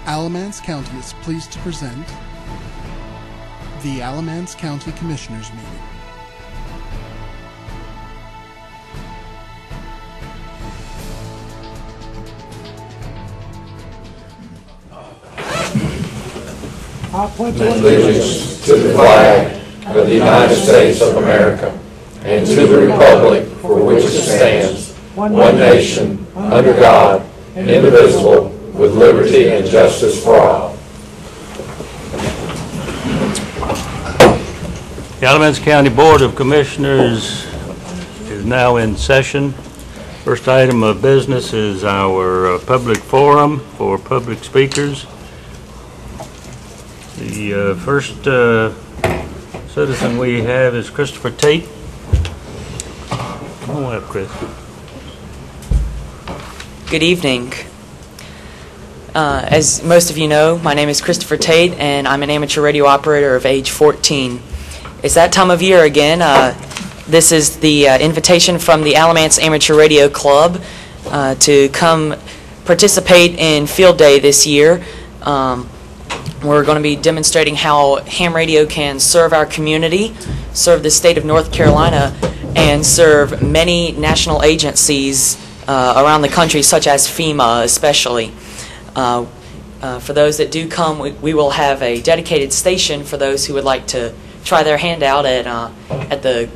Alamance County is pleased to present the Alamance County Commissioners Meeting. Allegiance to the flag of the United States of America and to the republic for which it stands, one nation, under God, indivisible, with liberty and justice for all. The Alamance County Board of Commissioners is now in session. First item of business is our public forum for public speakers. The first citizen we have is Christopher Tate. Come on up, Chris. Good evening. As most of you know, my name is Christopher Tate, and I'm an amateur radio operator of age 14. It's that time of year again. This is the invitation from the Alamance Amateur Radio Club to come participate in Field Day this year. We're going to be demonstrating how ham radio can serve our community, serve the state of North Carolina, and serve many national agencies around the country, such as FEMA especially. For those that do come, we will have a dedicated station for those who would like to try their hand out at the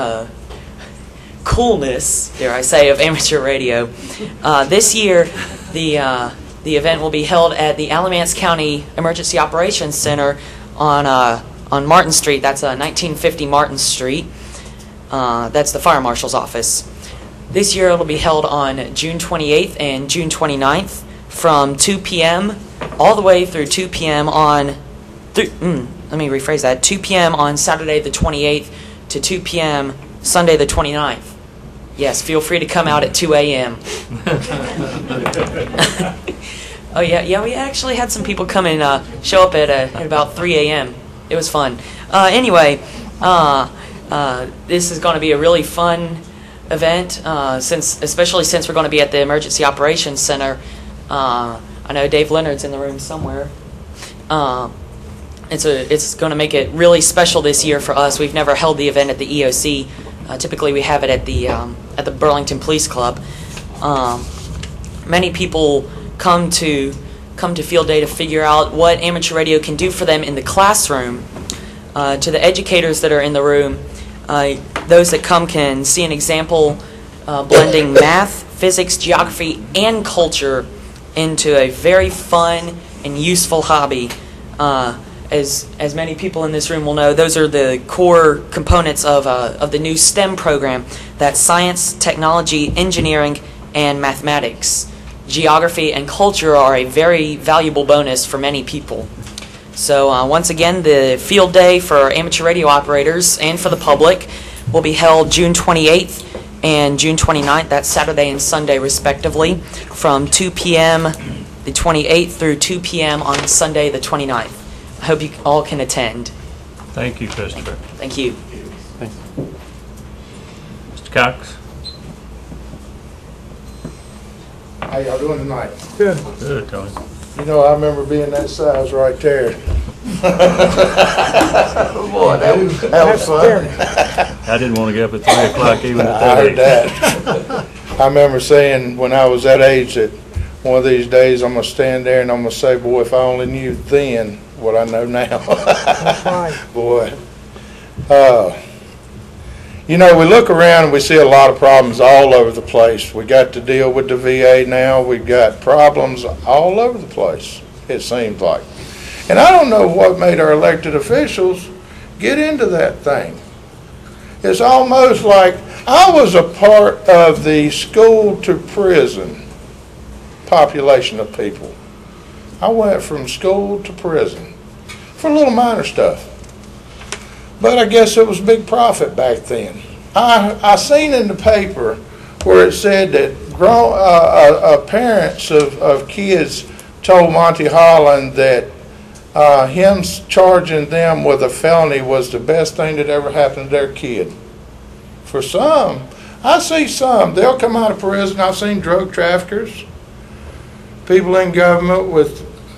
coolness, dare I say, of amateur radio. This year, the event will be held at the Alamance County Emergency Operations Center on Martin Street. That's 1950 Martin Street. That's the Fire Marshal's office. This year, it'll be held on June 28th and June 29th from 2 p.m. all the way through 2 p.m. on, let me rephrase that, 2 p.m. on Saturday the 28th to 2 p.m. Sunday the 29th. Yes, feel free to come out at 2 a.m. Oh yeah, we actually had some people come and show up at about 3 a.m. It was fun. Anyway, this is going to be a really fun event, especially since we're going to be at the Emergency Operations Center. I know Dave Leonard's in the room somewhere. It's going to make it really special this year for us. We've never held the event at the EOC. Typically, we have it at the Burlington Police Club. Many people come to Field Day to figure out what amateur radio can do for them in the classroom. To the educators that are in the room, those that come can see an example blending math, physics, geography, and culture into a very fun and useful hobby. As many people in this room will know, those are the core components of the new STEM program. That's science, technology, engineering, and mathematics. Geography and culture are a very valuable bonus for many people. So once again, the Field Day for amateur radio operators and for the public will be held June 28th and June 29th. That's Saturday and Sunday respectively, from 2 p.m. the 28th through 2 p.m. on Sunday the 29th. I hope you all can attend. Thank you, Christopher. Thank you. Thanks. Mr. Cox. How y'all doing tonight? Good. Good, Tony. You know, I remember being that size right there. Boy, that was fun. I didn't want to get up at 3 o'clock even at I heard that. that. I remember saying when I was that age that one of these days I'm going to stand there and I'm going to say, boy, if I only knew then what I know now. That's right. Boy. You know, we look around and we see a lot of problems all over the place. We got to deal with the VA now. We've got problems all over the place, it seems like. And I don't know what made our elected officials get into that thing. It's almost like I was a part of the school to prison population of people. I went from school to prison for a little minor stuff. But I guess it was big profit back then. I seen in the paper where it said that parents of kids told Monty Holland that him charging them with a felony was the best thing that ever happened to their kid. For some, I see some, they'll come out of prison. I've seen drug traffickers, people in government with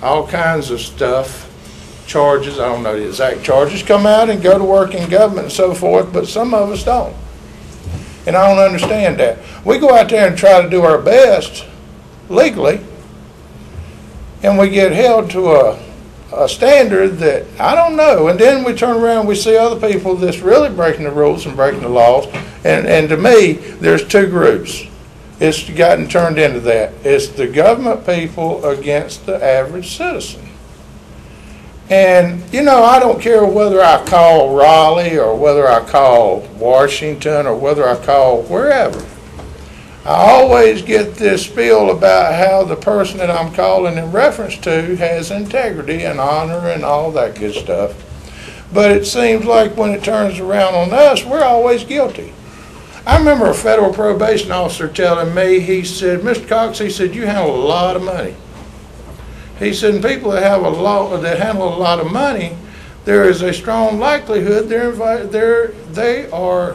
all kinds of stuff, charges, I don't know the exact charges, come out and go to work in government and so forth, but some of us don't. And I don't understand that. We go out there and try to do our best legally, and we get held to a standard that I don't know. And then we turn around and we see other people that's really breaking the rules and breaking the laws. And to me, there's two groups. It's gotten turned into that. It's the government people against the average citizen. And, you know, I don't care whether I call Raleigh or whether I call Washington or whether I call wherever. I always get this spiel about how the person that I'm calling in reference to has integrity and honor and all that good stuff. But it seems like when it turns around on us, we're always guilty. I remember a federal probation officer telling me, he said, Mr. Cox, he said, you handle a lot of money. He said, people that handle a lot of money, there is a strong likelihood they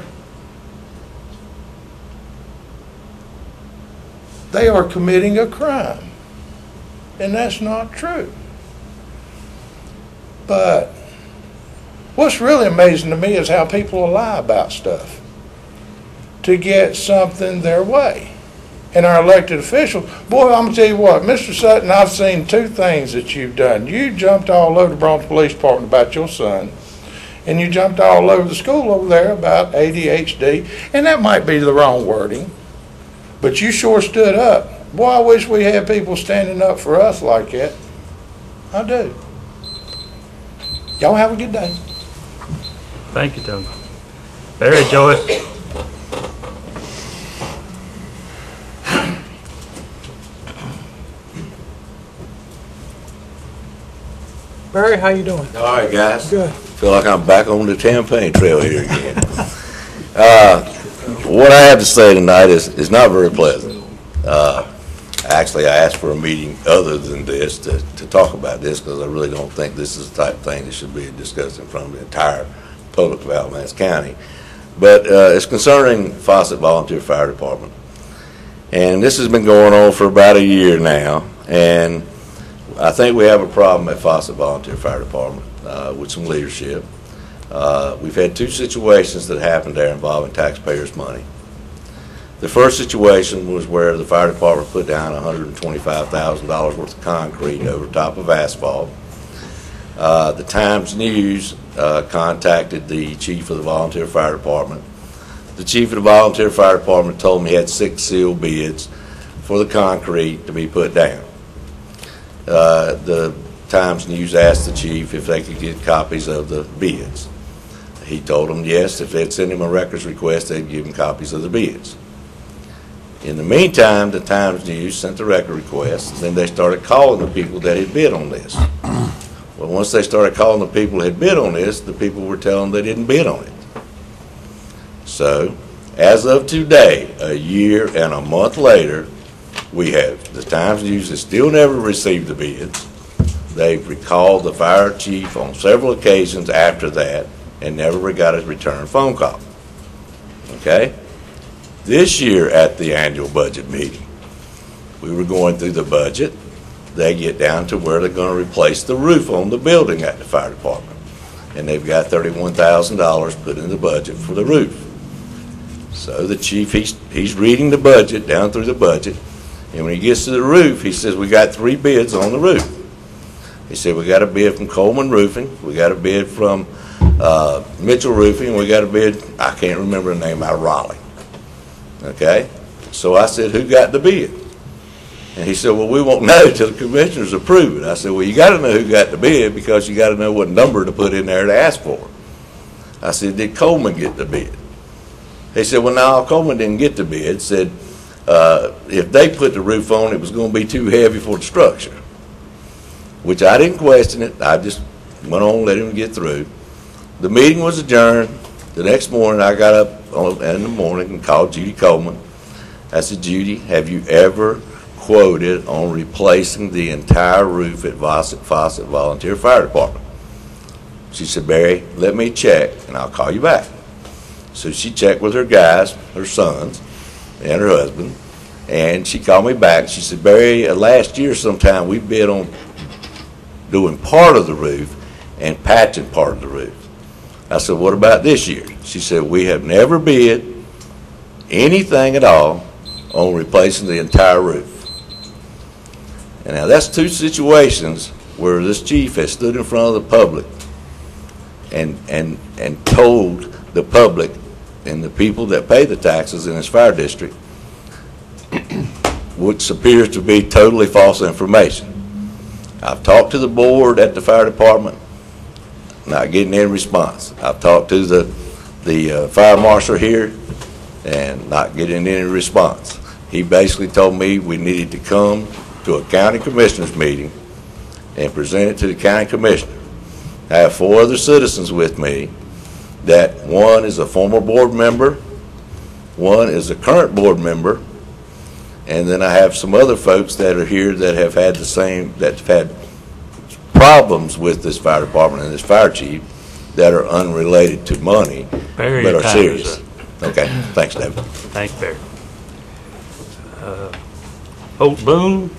are committing a crime. And that's not true. But what's really amazing to me is how people lie about stuff to get something their way. And our elected officials, boy, I'm going to tell you what, Mr. Sutton, I've seen two things that you've done. You jumped all over the Bronx Police Department about your son, and you jumped all over the school over there about ADHD, and that might be the wrong wording, but you sure stood up. Boy, I wish we had people standing up for us like that. I do. Y'all have a good day. Thank you, Tony. Barry, Joey. Barry, how you doing? All right, guys. Good. Feel like I'm back on the campaign trail here again. What I have to say tonight is not very pleasant. Actually, I asked for a meeting other than this to talk about this because I really don't think this is the type of thing that should be discussed in front of the entire public of Alamance County. But it's concerning Fawcett Volunteer Fire Department. And this has been going on for about a year now. And I think we have a problem at Fawcett Volunteer Fire Department with some leadership. We've had two situations that happened there involving taxpayers' money. The first situation was where the fire department put down $125,000 worth of concrete over top of asphalt. The Times News contacted the chief of the volunteer fire department. The chief of the volunteer fire department told me he had 6 sealed bids for the concrete to be put down. The Times News asked the chief if they could get copies of the bids. He told them yes, if they'd send him a records request, they'd give him copies of the bids. In the meantime, the Times News sent the record request, and then they started calling the people that had bid on this. Well, once they started calling the people that had bid on this, the people were telling them they didn't bid on it. So, as of today, a year and a month later, we have the Times News has still never received the bids. They've recalled the fire chief on several occasions after that and never got a return phone call. Okay? This year at the annual budget meeting, we were going through the budget. They get down to where they're going to replace the roof on the building at the fire department. And they've got $31,000 put in the budget for the roof. So the chief, he's reading the budget, down through the budget, and when he gets to the roof, he says, we got 3 bids on the roof. He said, we got a bid from Coleman Roofing, we got a bid from Mitchell Roofing, and we got a bid, I can't remember the name, out of Raleigh. Okay? So I said, who got the bid? And he said, well, we won't know until the commissioners approve it. I said, well, you got to know who got the bid because you got to know what number to put in there to ask for. I said, did Coleman get the bid? He said, well, no, Coleman didn't get the bid. Said, if they put the roof on, it was going to be too heavy for the structure, which I didn't question it. I just went on and let him get through. The meeting was adjourned. The next morning, I got up in the morning and called Judy Coleman. I said, Judy, have you ever quoted on replacing the entire roof at Fawcett Volunteer Fire Department? She said, Barry, let me check, and I'll call you back. So she checked with her guys, her sons, and her husband, and she called me back. She said, Barry, last year sometime we bid on doing part of the roof and patching part of the roof. I said, what about this year? She said, we have never bid anything at all on replacing the entire roof. And now that's two situations where this chief has stood in front of the public and told the public and the people that pay the taxes in his fire district, which appears to be totally false information. I've talked to the board at the fire department, not getting any response. I've talked to the fire marshal here and not getting any response. He basically told me we needed to come to a county commissioners meeting and present it to the county commissioner. I have 4 other citizens with me, that one is a former board member, one is a current board member, and then I have some other folks that are here that have had that have had problems with this fire department and this fire chief that are unrelated to money, Barry, but your are time serious. is up. Okay, thanks, David. Thanks, Barry. Holt Boone?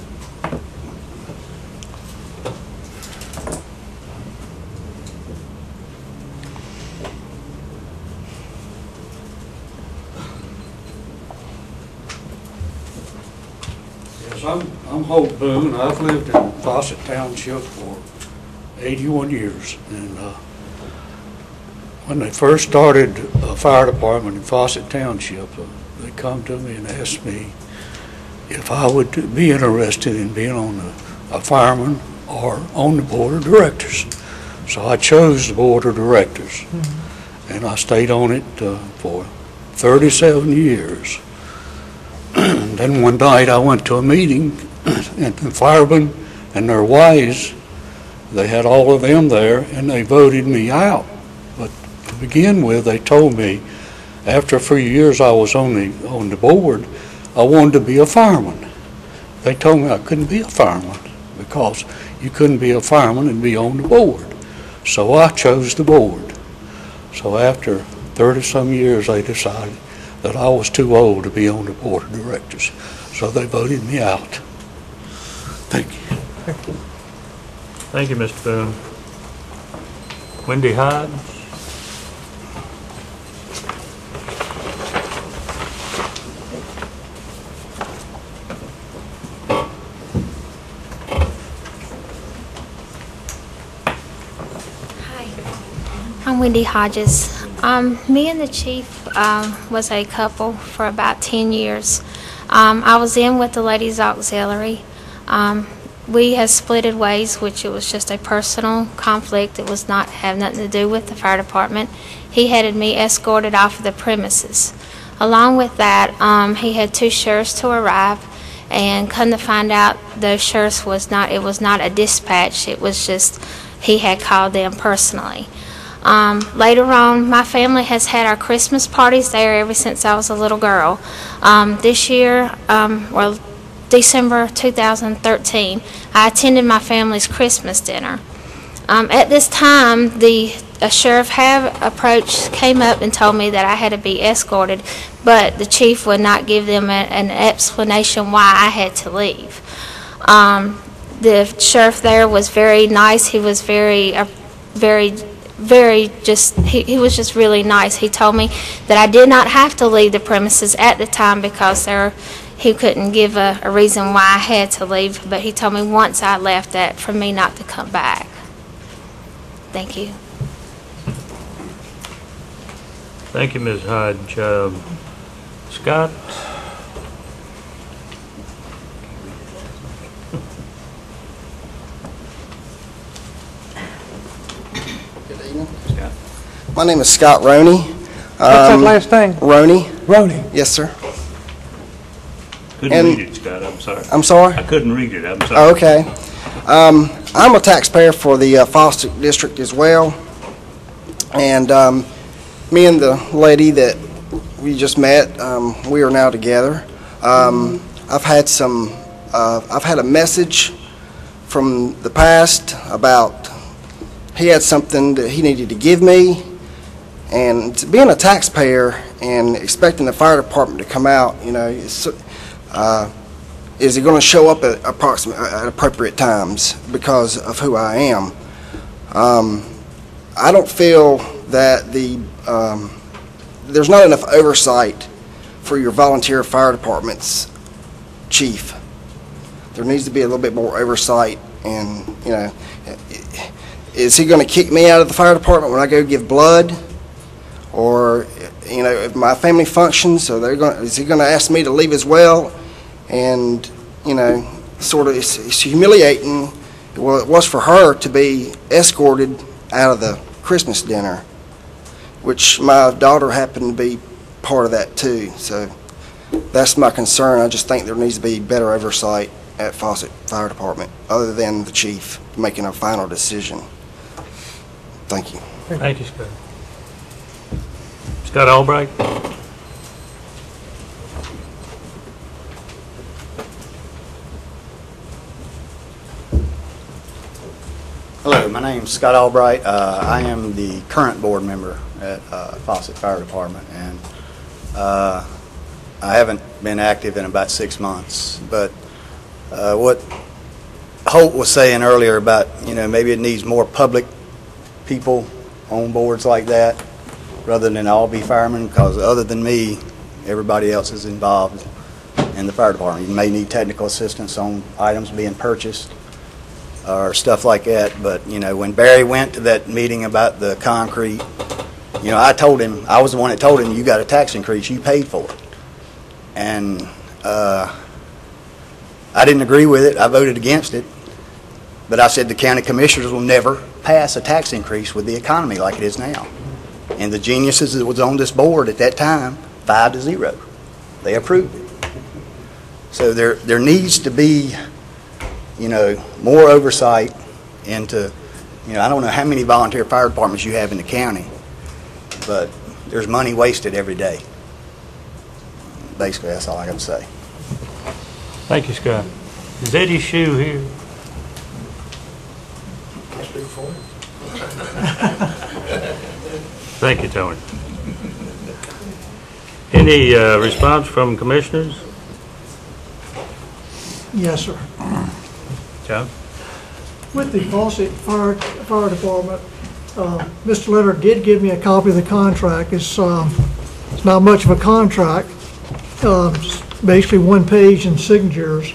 Yes, I'm Holt Boone. I've lived in Fawcett Township for 81 years. And when they first started a fire department in Fawcett Township, they come to me and asked me if I would be interested in being on a fireman or on the board of directors. So I chose the board of directors, and I stayed on it for 37 years. And then one night I went to a meeting, and the firemen and their wives, they had all of them there, and they voted me out. But to begin with, they told me after a few years I was on the board, I wanted to be a fireman. They told me I couldn't be a fireman because you couldn't be a fireman and be on the board. So I chose the board. So after 30-some years, they decided that I was too old to be on the board of directors. So they voted me out. Thank you. Thank you, Mr. Boone. Wendy Hodge? I'm Wendy Hodges. Me and the chief was a couple for about 10 years. I was in with the Ladies Auxiliary. We had splitted ways, which it was just a personal conflict. It was not have nothing to do with the fire department. He had me escorted off of the premises. Along with that, he had 2 sheriffs to arrive, and come to find out, those sheriffs was not a dispatch. It was just he had called them personally. Later on, my family has had our Christmas parties there ever since I was a little girl. This year, well, December 2013, I attended my family's Christmas dinner. At this time, a sheriff came up and told me that I had to be escorted, but the chief would not give them an explanation why I had to leave. The sheriff there was very nice. He was he was just really nice. He told me that I did not have to leave the premises at the time because he couldn't give a reason why I had to leave, but he told me once I left that for me not to come back. Thank you. Thank you, Ms. Hodge. Scott? My name is Scott Roney. What's that last name? Roney. Roney. Yes, sir. Couldn't read it, Scott. I'm sorry. I'm sorry? I couldn't read it. I'm sorry. Oh, okay. I'm a taxpayer for the Fawcett District as well. And me and the lady that we just met, we are now together. I've had a message from the past about he had something that he needed to give me. And being a taxpayer and expecting the fire department to come out, you know, it's is he going to show up at appropriate times because of who I am? I don't feel that there's not enough oversight for your volunteer fire department's chief. There needs to be a little bit more oversight, and is he going to kick me out of the fire department when I go give blood? Or, if my family functions, so is he going to ask me to leave as well? And, sort of, it's humiliating. Well, it was for her to be escorted out of the Christmas dinner, which my daughter happened to be part of that too. So that's my concern. I just think there needs to be better oversight at Fawcett Fire Department, other than the chief making a final decision. Thank you. Thank you, Scott. Scott Albright. Hello, my name's Scott Albright. I am the current board member at Fawcett Fire Department, and I haven't been active in about 6 months. But what Holt was saying earlier about, maybe it needs more public people on boards like that rather than all be firemen, because other than me, everybody else is involved in the fire department. You may need technical assistance on items being purchased or stuff like that. But, when Barry went to that meeting about the concrete, I told him, I was the one that told him, you got a tax increase, you paid for it. And I didn't agree with it. I voted against it. But I said the county commissioners will never pass a tax increase with the economy like it is now. And the geniuses that was on this board at that time, 5-0. They approved it. So there needs to be, more oversight into, I don't know how many volunteer fire departments you have in the county, but there's money wasted every day. Basically, that's all I got to say. Thank you, Scott. Is Eddie Shue here? Thank you, Tony. Any response from commissioners? Yes, sir. John? With the Fawcett Fire Department, Mr. Leonard did give me a copy of the contract. It's not much of a contract. It's basically one page and signatures.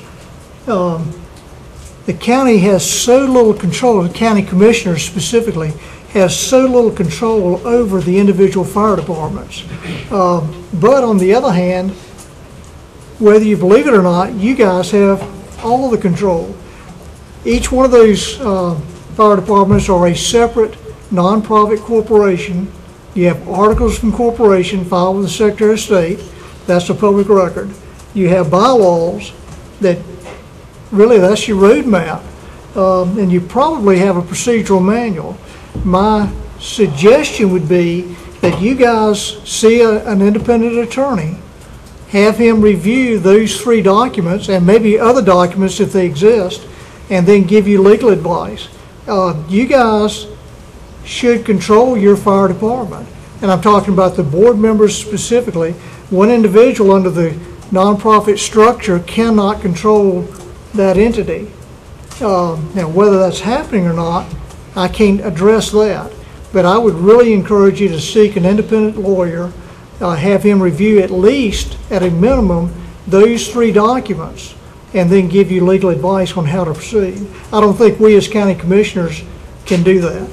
The county has so little control, the county commissioners specifically, has so little control over the individual fire departments. But on the other hand, whether you believe it or not, you guys have all of the control. Each one of those fire departments are a separate nonprofit corporation. You have articles of incorporation filed with the Secretary of State. That's a public record. You have bylaws that really, that's your roadmap. And you probably have a procedural manual. My suggestion would be that you guys see an independent attorney, have him review those 3 documents and maybe other documents if they exist, and then give you legal advice. You guys should control your fire department. And I'm talking about the board members specifically. One individual under the nonprofit structure cannot control that entity. Now, whether that's happening or not, I can't address that. But I would really encourage you to seek an independent lawyer, have him review at least, at a minimum, those 3 documents, and then give you legal advice on how to proceed. I don't think we as county commissioners can do that.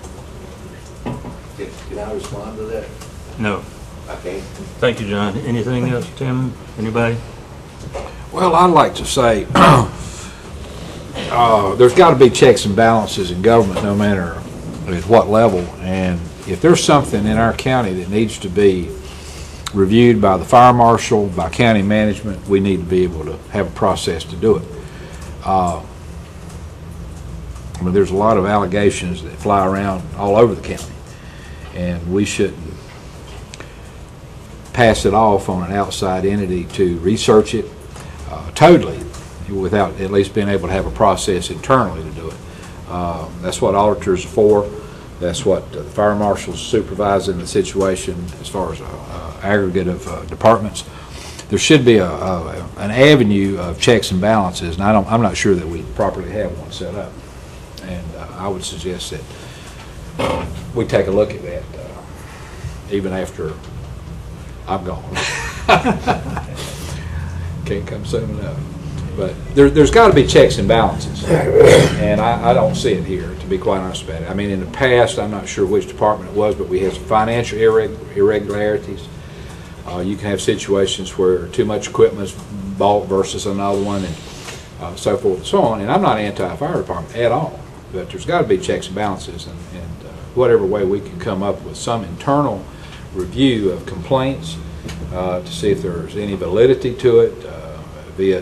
Can I respond to that? No. I can't. Thank you, John. Anything else, Tim? Anybody? Well, I'd like to say there's got to be checks and balances in government, no matter at what level. And if there's something in our county that needs to be reviewed by the fire marshal, by county management, we need to be able to have a process to do it. I mean, there's a lot of allegations that fly around all over the county, and we shouldn't pass it off on an outside entity to research it totally without at least being able to have a process internally to do it. That's what auditors are for. That's what the fire marshals supervising the situation as far as aggregate of departments. there should be an avenue of checks and balances, and I'm not sure that we properly have one set up. And I would suggest that we take a look at that, even after I'm gone. Can't come soon enough. But there's got to be checks and balances, and I don't see it here, to be quite honest about it. I mean, in the past, I'm not sure which department it was, but we had some financial irregularities. You can have situations where too much equipment is bought versus another one, and so forth and so on. And I'm not anti-fire department at all, but there's got to be checks and balances, and whatever way we can come up with some internal review of complaints to see if there's any validity to it via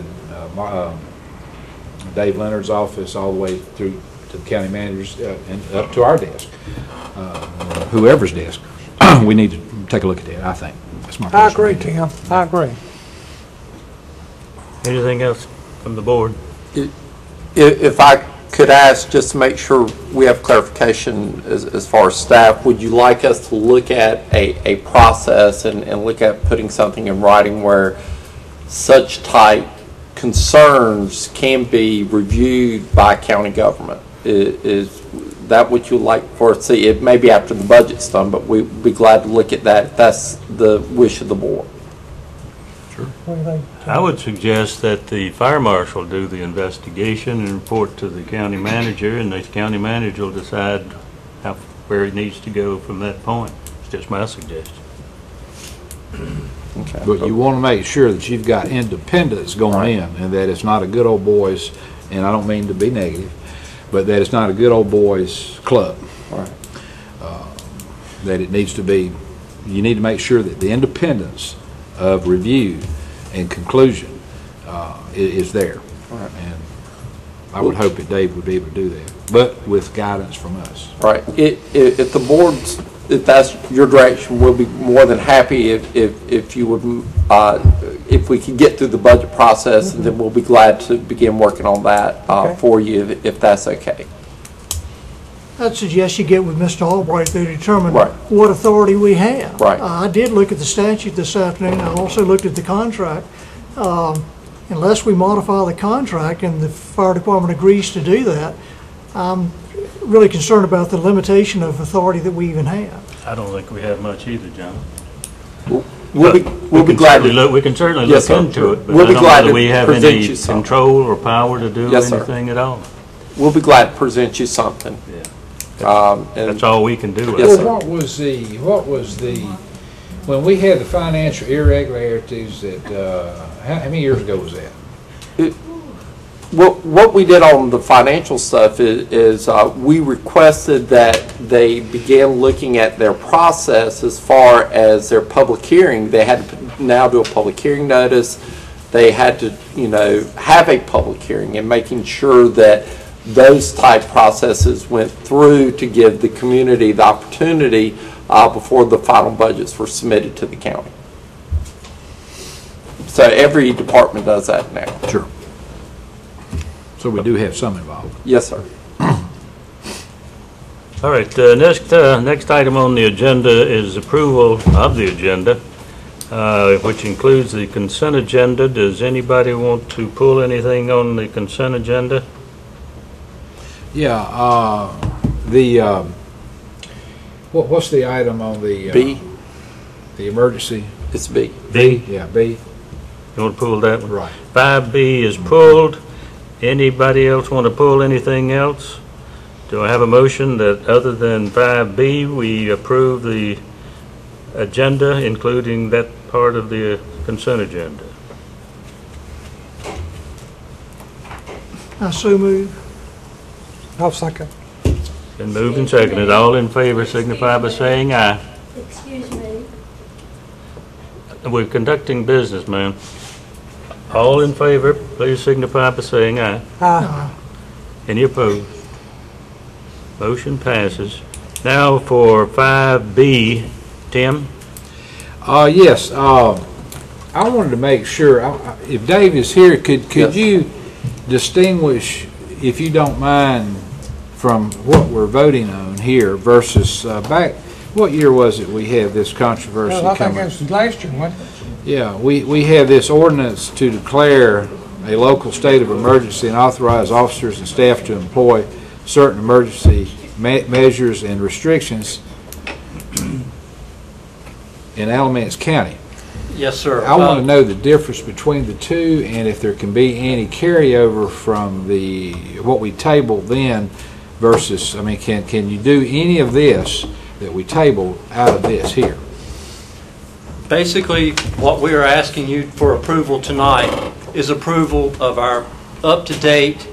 Dave Leonard's office all the way through to the county managers and up to our desk, whoever's desk. We need to take a look at that, I think. That's my I agree, Tim. I agree. Anything else from the board? If I could ask, just to make sure we have clarification as far as staff, would you like us to look at a process and look at putting something in writing where such type concerns can be reviewed by county government? Is that what you'd like for us to see? It may be after the budget's done, but we'd be glad to look at that if that's the wish of the board. Sure. What do you think? I would suggest that the fire marshal do the investigation and report to the county manager, and the county manager will decide where it needs to go from that point. It's just my suggestion. Okay. But you want to make sure that you've got independence going in, and that it's not a good old boys, and I don't mean to be negative, but that it's not a good old boys club. Right. That it needs to be, you need to make sure that the independence of review and conclusion is there. Right. And I would hope that Dave would be able to do that, but with guidance from us. Right. If the board's, if that's your direction, we'll be more than happy if you would, if we can get through the budget process, and then we'll be glad to begin working on that for you, if that's okay. I'd suggest you get with Mr. Albright to determine Right. what authority we have. Right. I did look at the statute this afternoon. I also looked at the contract. Unless we modify the contract and the fire department agrees to do that, I'm really concerned about the limitation of authority that we even have. I don't think we have much either, John. We'll be glad to look. We can certainly Yes, look sir. into it, but We'll I be don't glad know that to we have present any you something. control or power to do Yes, sir. anything at all. We'll be glad to present you something. Yeah. And That's all we can do. Yes, sir. Well, what was the, when we had the financial irregularities that, how many years ago was that? What we did on the financial stuff is we requested that they began looking at their process as far as their public hearing. They had to now do a public hearing notice. They had to, have a public hearing, and making sure that those type processes went through to give the community the opportunity before the final budgets were submitted to the county. So every department does that now. Sure. So we do have some involved. Yes, sir. All right, next item on the agenda is approval of the agenda, which includes the consent agenda. Does anybody want to pull anything on the consent agenda? Yeah, what's the item on the? B. The emergency? It's B. B? Yeah, B. You want to pull that one? Right. 5B is pulled. Anybody else want to pull anything else? Do I have a motion that other than 5B, we approve the agenda, including that part of the consent agenda? I so move. I'll second. Been moved and seconded. All in favor signify by saying aye. Excuse me. We're conducting business, ma'am. All in favor, please signify by saying aye. Aye. Any opposed? Motion passes. Now for 5B, Tim? Yes, I wanted to make sure, if Dave is here, could Yes. you distinguish, if you don't mind, from what we're voting on here versus back, what year was it we had this controversy Well, I think coming? it was last year, wasn't it? Yeah, we have this ordinance to declare a local state of emergency and authorize officers and staff to employ certain emergency measures and restrictions in Alamance County. Yes, sir. I want to know the difference between the two and if there can be any carryover from what we tabled then versus, I mean, can you do any of this that we tabled out of this here? Basically, what we are asking you for approval tonight is approval of our up-to-date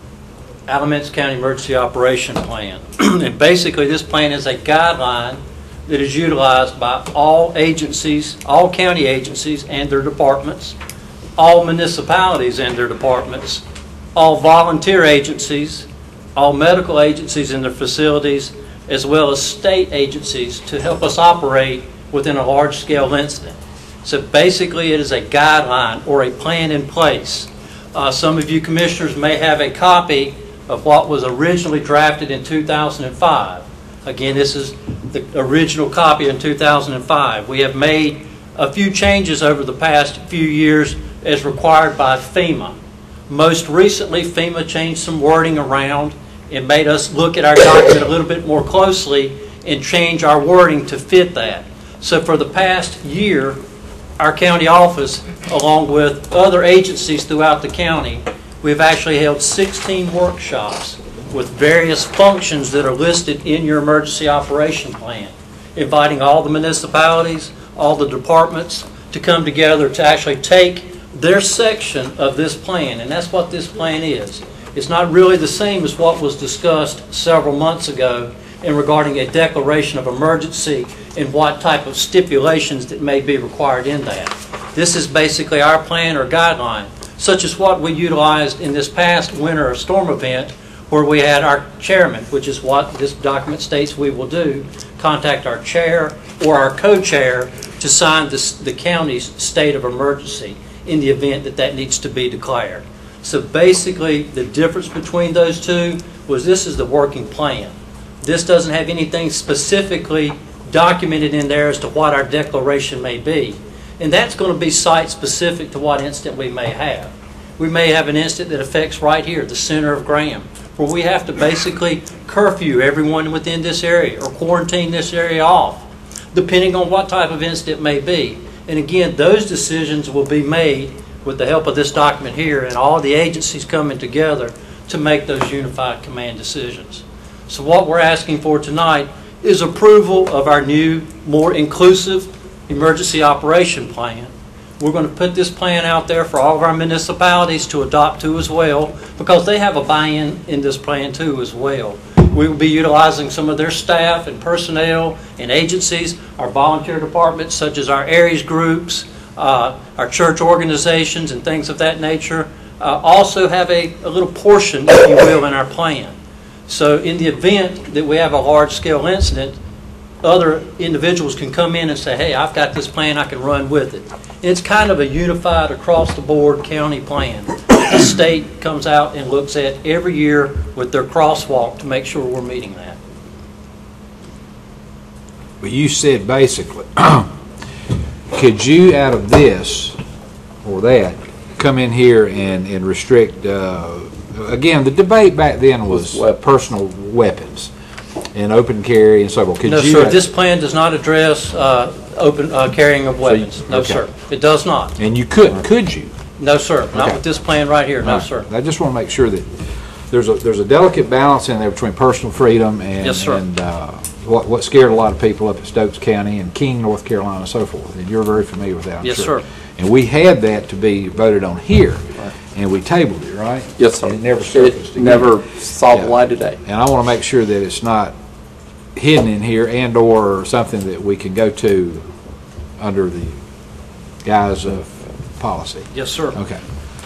Alamance County Emergency Operation Plan. And basically, this plan is a guideline that is utilized by all agencies, all county agencies and their departments, all municipalities and their departments, all volunteer agencies, all medical agencies and their facilities, as well as state agencies to help us operate within a large-scale incident. So basically, it is a guideline or a plan in place. Some of you commissioners may have a copy of what was originally drafted in 2005. Again, this is the original copy in 2005. We have made a few changes over the past few years as required by FEMA. Most recently, FEMA changed some wording around and made us look at our document a little bit more closely and change our wording to fit that. So for the past year, our county office, along with other agencies throughout the county, we've actually held 16 workshops with various functions that are listed in your emergency operation plan, inviting all the municipalities, all the departments to come together to actually take their section of this plan, and that's what this plan is. It's not really the same as what was discussed several months ago in regarding a declaration of emergency and what type of stipulations that may be required in that. This is basically our plan or guideline, such as what we utilized in this past winter storm event, where we had our chairman, which is what this document states we will do, contact our chair or our co-chair to sign the county's state of emergency in the event that that needs to be declared. So basically, the difference between those two was this is the working plan. This doesn't have anything specifically documented in there as to what our declaration may be. And that's going to be site-specific to what incident we may have. We may have an incident that affects right here, the center of Graham, where we have to basically curfew everyone within this area or quarantine this area off, depending on what type of incident it may be. And again, those decisions will be made with the help of this document here and all the agencies coming together to make those unified command decisions. So what we're asking for tonight is approval of our new, more inclusive emergency operation plan. We're going to put this plan out there for all of our municipalities to adopt to as well, because they have a buy-in in this plan too as well. We will be utilizing some of their staff and personnel and agencies, our volunteer departments such as our Aries groups, our church organizations and things of that nature, also have a little portion, if you will, in our plan. So in the event that we have a large-scale incident, other individuals can come in and say, hey, I've got this plan, I can run with it. It's kind of a unified across-the-board county plan. The state comes out and looks at every year with their crosswalk to make sure we're meeting that. Well, you said basically, could you out of this or that come in here and restrict, again, the debate back then was personal weapons and open carry and so forth. No, sir, this plan does not address open carrying of weapons. No, okay. sir, it does not. And you couldn't, could you? No, sir, not Okay. with this plan right here, no, Right. sir. I just want to make sure that there's a delicate balance in there between personal freedom and, Yes, sir. and what scared a lot of people up at Stokes County and King, North Carolina, and so forth. And you're very familiar with that, I'm Yes, sure. sir. And we had that to be voted on here, and we tabled it, right? Yes, sir. And it never surfaced again. Never saw the Yeah. light of day. And I want to make sure that it's not hidden in here and or something that we can go to under the guise of policy. Yes, sir. Okay.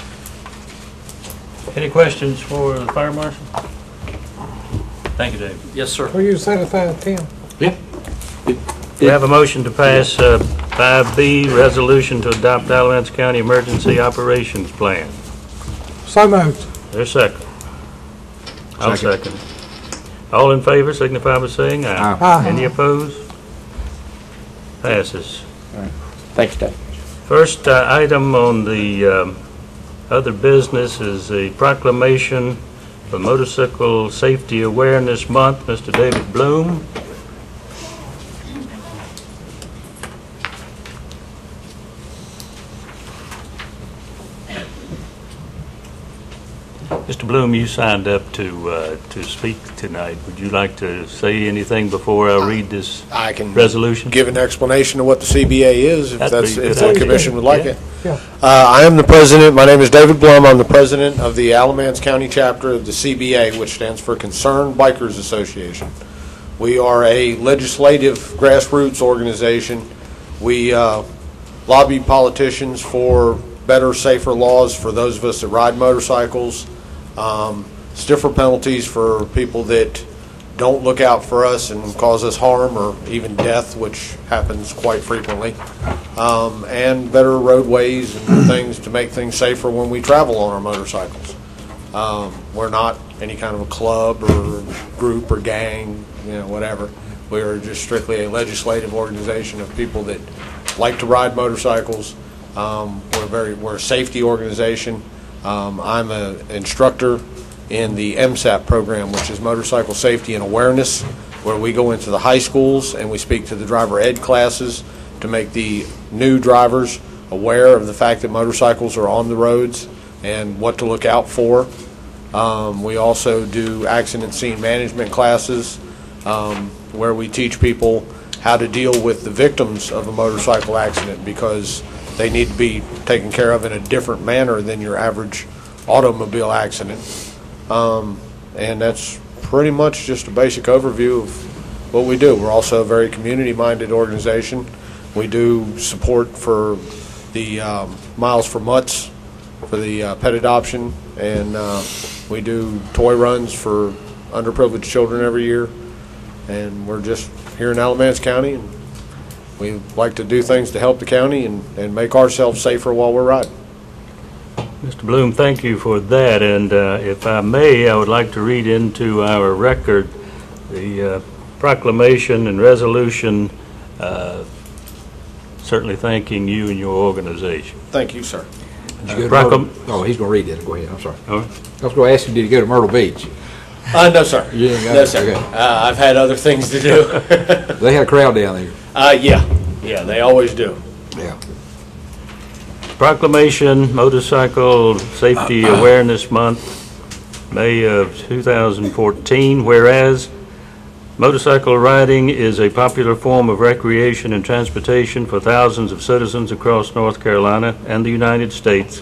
Any questions for the fire marshal? Thank you, Dave. Yes, sir. Will you satisfy Tim? Yeah. We have a motion to pass 5B, resolution to adopt Alamance County Emergency Operations Plan. So moved. There's a second. I'll second. All in favor signify by saying aye. Aye. Any opposed? Passes. Thanks, Dave. First item on the other business is a proclamation for Motorcycle Safety Awareness Month. Mr. David Bloom. Mr. Bloom, you signed up to speak tonight. Would you like to say anything before I read this resolution? Give an explanation of what the CBA is, if the commission would like it. Yeah. I am the president. My name is David Blum. I'm the president of the Alamance County chapter of the CBA, which stands for Concerned Bikers Association. We are a legislative grassroots organization. We lobby politicians for better, safer laws for those of us that ride motorcycles. Stiffer penalties for people that don't look out for us and cause us harm or even death, which happens quite frequently, and better roadways and things to make things safer when we travel on our motorcycles. We're not any kind of a club or group or gang, whatever. We're just strictly a legislative organization of people that like to ride motorcycles. We're a safety organization. I'm an instructor in the MSAP program, which is Motorcycle Safety and Awareness, where we go into the high schools and we speak to the driver ed classes to make the new drivers aware of the fact that motorcycles are on the roads and what to look out for. We also do accident scene management classes where we teach people how to deal with the victims of a motorcycle accident, because they need to be taken care of in a different manner than your average automobile accident. And that's pretty much just a basic overview of what we do. We're also a very community-minded organization. We do support for the Miles for Mutts, for the pet adoption, and we do toy runs for underprivileged children every year. And we're just here in Alamance County, and we like to do things to help the county and make ourselves safer while we're riding. Mr. Bloom, thank you for that. And if I may, I would like to read into our record the proclamation and resolution certainly thanking you and your organization. Thank you, sir. He's going to read it. Go ahead. I'm sorry. I was going to ask you, did you go to Myrtle Beach? No, sir. You didn't go? No, sir. Okay. I've had other things to do. They had a crowd down there. Yeah, they always do. Yeah. Proclamation, Motorcycle Safety Awareness Month, May of 2014. Whereas motorcycle riding is a popular form of recreation and transportation for thousands of citizens across North Carolina and the United States.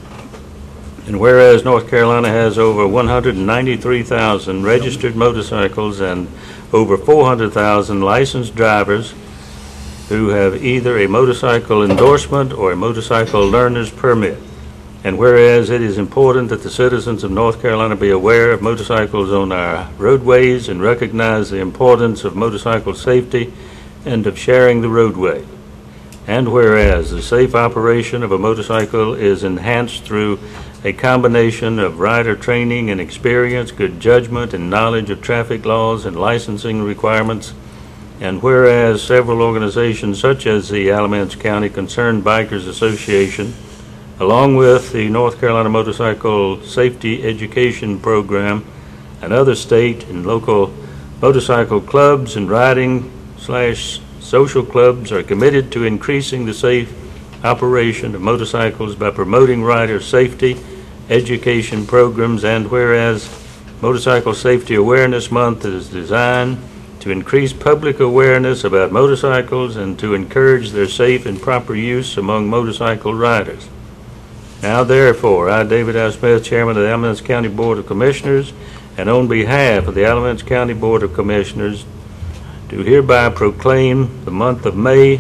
And whereas North Carolina has over 193,000 registered motorcycles and over 400,000 licensed drivers who have either a motorcycle endorsement or a motorcycle learner's permit. And whereas it is important that the citizens of North Carolina be aware of motorcycles on our roadways and recognize the importance of motorcycle safety and of sharing the roadway. And whereas the safe operation of a motorcycle is enhanced through a combination of rider training and experience, good judgment and knowledge of traffic laws and licensing requirements. And whereas several organizations such as the Alamance County Concerned Bikers Association, along with the North Carolina Motorcycle Safety Education Program and other state and local motorcycle clubs and riding/social clubs are committed to increasing the safe operation of motorcycles by promoting rider safety education programs. And whereas Motorcycle Safety Awareness Month is designed to increase public awareness about motorcycles and to encourage their safe and proper use among motorcycle riders. Now therefore, I, David I. Smith, Chairman of the Alamance County Board of Commissioners, and on behalf of the Alamance County Board of Commissioners, do hereby proclaim the month of May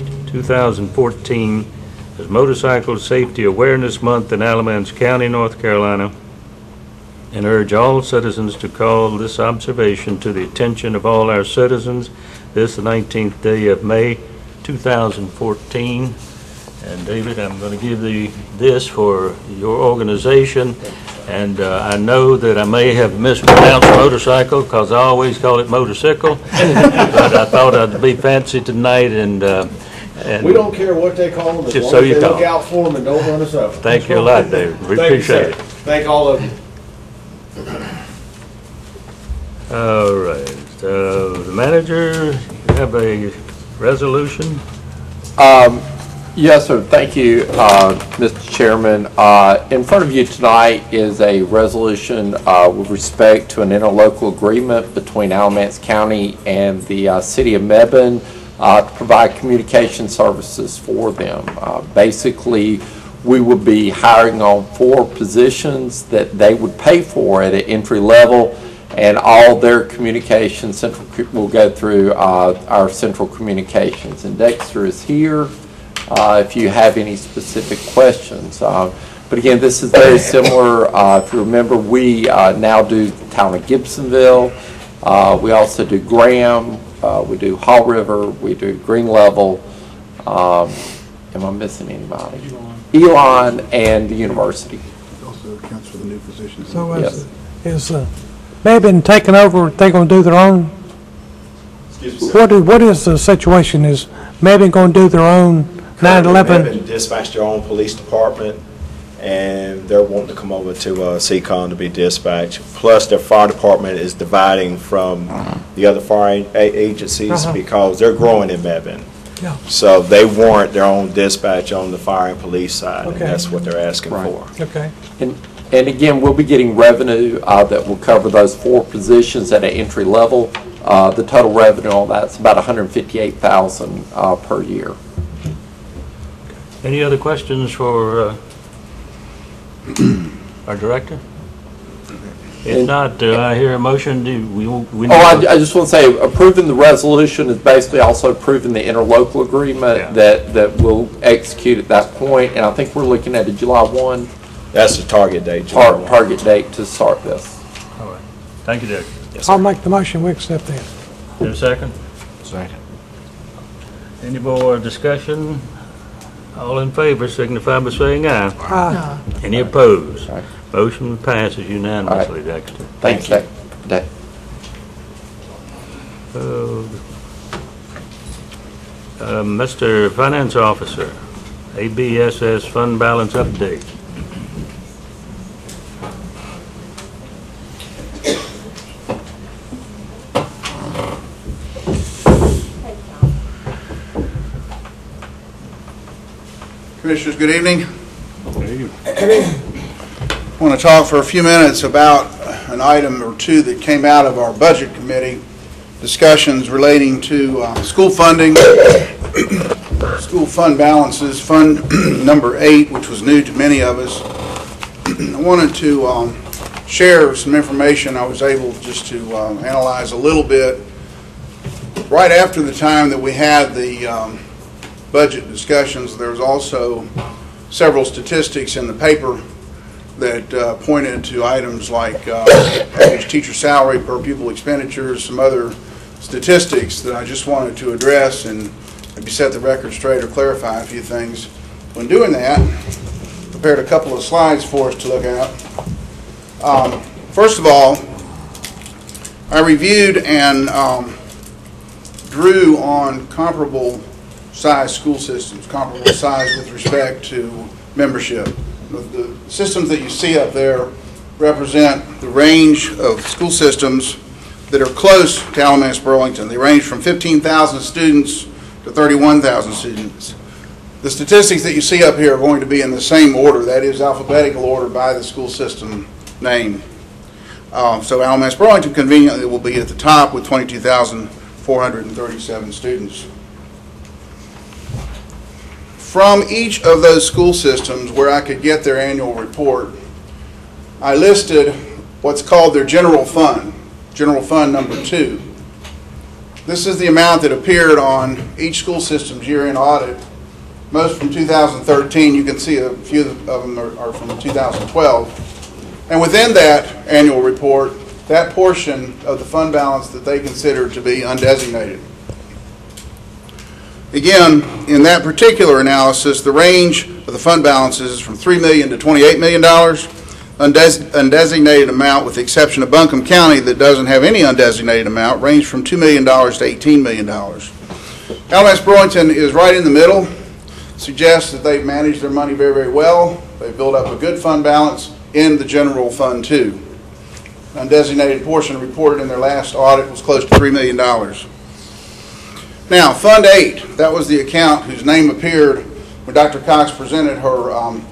2014 as Motorcycle Safety Awareness Month in Alamance County, North Carolina, and urge all citizens to call this observation to the attention of all our citizens this the 19th day of May 2014. And David, I'm going to give thee this for your organization. And I know that I may have mispronounced motorcycle because I always call it motorcycle. But I thought I'd be fancy tonight and And We don't care what they call them, as Just long so as you they talk. look out for them and don't run us over. Thank you a lot, David. We Thank you, appreciate sir. it. Thank all of you. All right. The manager, you have a resolution? Yes, sir. Thank you, Mr. Chairman. In front of you tonight is a resolution with respect to an interlocal agreement between Alamance County and the City of Mebane to provide communication services for them. Basically, we would be hiring on 4 positions that they would pay for at an entry level, and all their communications will go through our central communications. And Dexter is here if you have any specific questions. But again, this is very similar. If you remember, we now do the town of Gibsonville. We also do Graham. We do Haw River. We do Green Level. Am I missing anybody? Elon and the university. Also accounts for the new positions. So Yes. is Mebane taking over, they going to do their own? Excuse me, sir. What is the situation? Is Mebane going to do their own 9/11? Mebane dispatched their own police department, and they're wanting to come over to CCON to be dispatched. Plus, their fire department is dividing from the other fire agencies because they're growing in Mebane. Yeah. So they warrant their own dispatch on the fire and police side, and Okay. that's what they're asking for. Okay. And again, we'll be getting revenue that will cover those 4 positions at an entry level. The total revenue on that's about $158,000 per year. Any other questions for our director? If not, do I hear a motion? I just want to say, approving the resolution is basically also approving the interlocal agreement that we'll execute at that point. And I think we're looking at a July 1. That's the target date. Target date to start this. All right. Thank you, Dick. I'll make the motion, we accept that. Is there a second? Second. Any more discussion? All in favor signify by saying aye. Aye. Any opposed? Motion passes unanimously, Dexter. Thanks, Dick. Mr. Finance Officer, ABSS fund balance update. Commissioners, good evening. I want to talk for a few minutes about an item or two that came out of our budget committee discussions relating to school funding, school fund balances, fund number 8, which was new to many of us. I wanted to share some information I was able just to analyze a little bit right after the time that we had the budget discussions. There was also several statistics in the paper that pointed to items like average teacher salary, per pupil expenditures, some other statistics that I just wanted to address and maybe set the record straight or clarify a few things. When doing that, prepared a couple of slides for us to look at. First of all, I reviewed and drew on comparable size school systems, comparable size with respect to membership. The systems that you see up there represent the range of school systems that are close to Alamance Burlington. They range from 15,000 students to 31,000 students. The statistics that you see up here are going to be in the same order, that is alphabetical order by the school system name. So Alamance Burlington conveniently will be at the top with 22,437 students. From each of those school systems where I could get their annual report, I listed what's called their general fund number 2. This is the amount that appeared on each school system's year-end audit, most from 2013. You can see a few of them are from 2012. And within that annual report, that portion of the fund balance that they consider to be undesignated. Again, in that particular analysis, the range of the fund balances is from $3 million to $28 million. Undesignated amount, with the exception of Buncombe County that doesn't have any undesignated amount, range from $2 million to $18 million. Alamance Burlington is right in the middle. Suggests that they've managed their money very, very well. They've built up a good fund balance in the general fund too. Undesignated portion reported in their last audit was close to $3 million. Now, Fund 8, that was the account whose name appeared when Dr. Cox presented her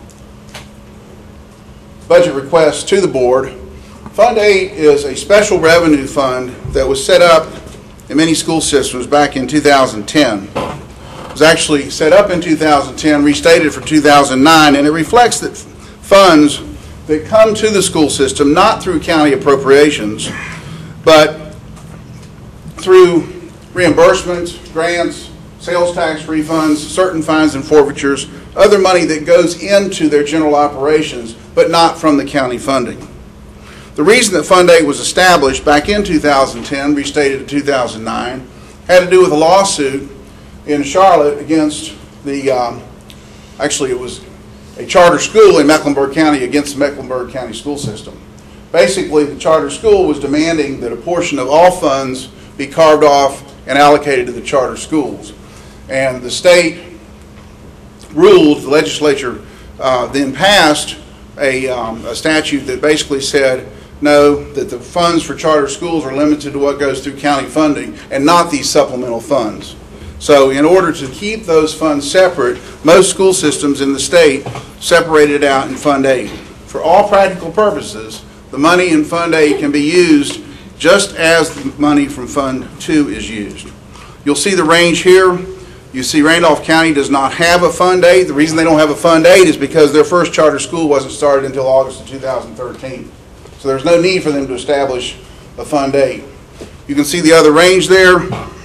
budget request to the board. Fund 8 is a special revenue fund that was set up in many school systems back in 2010. It was actually set up in 2010, restated for 2009, and it reflects that funds that come to the school system not through county appropriations, but through reimbursements, grants, sales tax refunds, certain fines and forfeitures, other money that goes into their general operations, but not from the county funding. The reason that Fund 8 was established back in 2010, restated in 2009, had to do with a lawsuit in Charlotte against the, actually it was a charter school in Mecklenburg County against the Mecklenburg County school system. Basically, the charter school was demanding that a portion of all funds be carved off and allocated to the charter schools. And the state ruled, the legislature then passed a statute that basically said, no, that the funds for charter schools are limited to what goes through county funding and not these supplemental funds. So in order to keep those funds separate, most school systems in the state separated out in Fund 8. For all practical purposes, the money in Fund 8 can be used just as the money from Fund 2 is used. You'll see the range here. You see Randolph County does not have a Fund 8. The reason they don't have a Fund 8 is because their first charter school wasn't started until August of 2013. So there's no need for them to establish a Fund 8. You can see the other range there.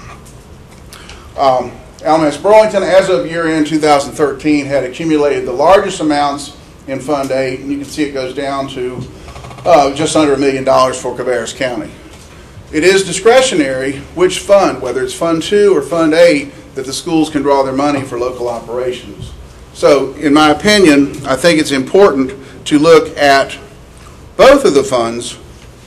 Alamance Burlington, as of year-end 2013, had accumulated the largest amounts in Fund 8, and you can see it goes down to just under $1 million for Cabarrus County. It is discretionary which fund, whether it's Fund 2 or Fund 8, that the schools can draw their money for local operations. So, in my opinion, I think it's important to look at both of the funds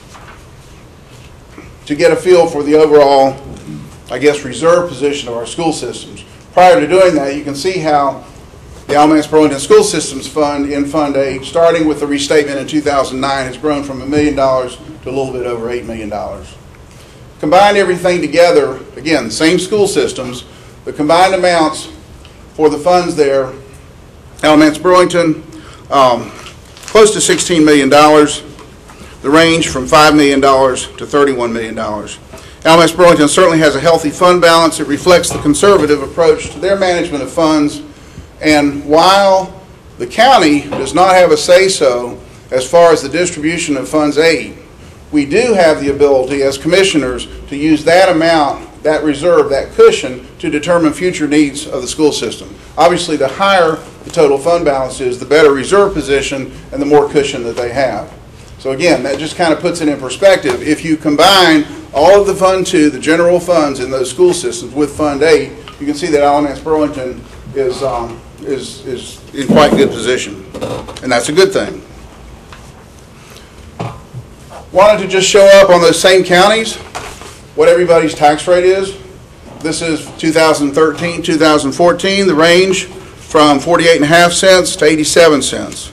to get a feel for the overall, I guess, reserve position of our school systems. Prior to doing that, you can see how the Alamance Burlington School Systems Fund in Fund 8, starting with the restatement in 2009, has grown from $1 million to a little bit over $8 million. Combine everything together, again, same school systems, the combined amounts for the funds there, Alamance Burlington, close to $16 million, the range from $5 million to $31 million. Alamance Burlington certainly has a healthy fund balance. It reflects the conservative approach to their management of funds. And while the county does not have a say-so as far as the distribution of Funds 8, we do have the ability as commissioners to use that amount, that reserve, that cushion to determine future needs of the school system. Obviously, the higher the total fund balance is, the better reserve position and the more cushion that they have. So again, that just kind of puts it in perspective. If you combine all of the Fund 2, the general funds in those school systems with Fund 8, you can see that Alamance Burlington is in quite good position, and that's a good thing. Wanted to just show up on those same counties what everybody's tax rate is. This is 2013, 2014, the range from 48.5 cents to 87 cents.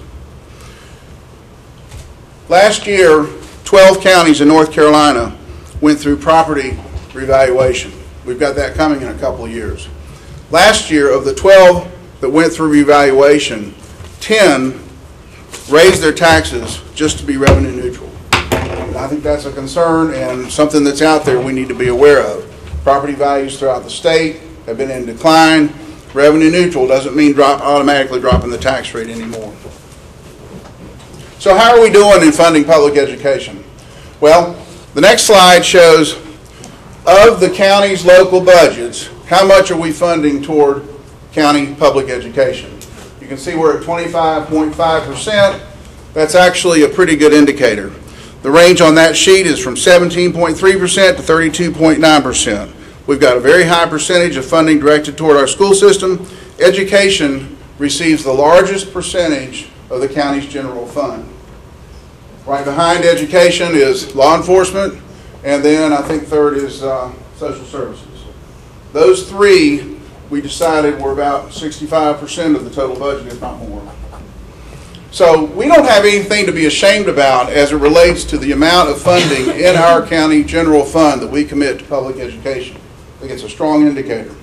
Last year, 12 counties in North Carolina went through property revaluation. We've got that coming in a couple of years. Last year, of the 12 that went through revaluation, 10 raised their taxes just to be revenue neutral. And I think that's a concern and something that's out there we need to be aware of. Property values throughout the state have been in decline. Revenue neutral doesn't mean automatically dropping the tax rate anymore. So how are we doing in funding public education? Well, the next slide shows of the county's local budgets, how much are we funding toward county public education? You can see we're at 25.5%. That's actually a pretty good indicator. The range on that sheet is from 17.3% to 32.9%. We've got a very high percentage of funding directed toward our school system. Education receives the largest percentage of the county's general fund. Right behind education is law enforcement, and then I think third is social services. Those three, we decided were about 65% of the total budget, if not more. So we don't have anything to be ashamed about as it relates to the amount of funding in our county general fund that we commit to public education. I think it's a strong indicator.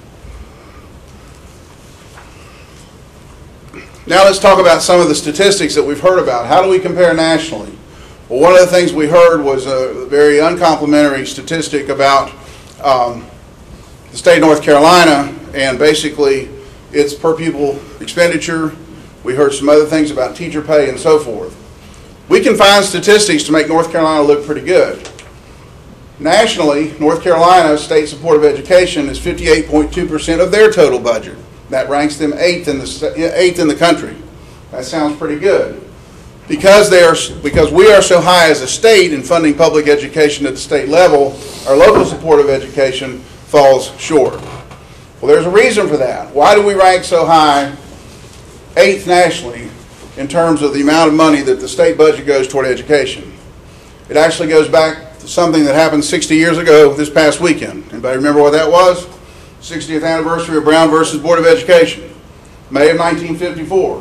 Now let's talk about some of the statistics that we've heard about. How do we compare nationally? Well, one of the things we heard was a very uncomplimentary statistic about the state of North Carolina, and basically its per pupil expenditure. We heard some other things about teacher pay and so forth. We can find statistics to make North Carolina look pretty good. Nationally, North Carolina's state support of education is 58.2% of their total budget. That ranks them eighth in the country. That sounds pretty good. Because we are so high as a state in funding public education at the state level, our local support of education falls short. Well, there's a reason for that. Why do we rank so high, eighth nationally, in terms of the amount of money that the state budget goes toward education? It actually goes back to something that happened 60 years ago this past weekend. Anybody remember what that was? 60th anniversary of Brown versus Board of Education, May of 1954.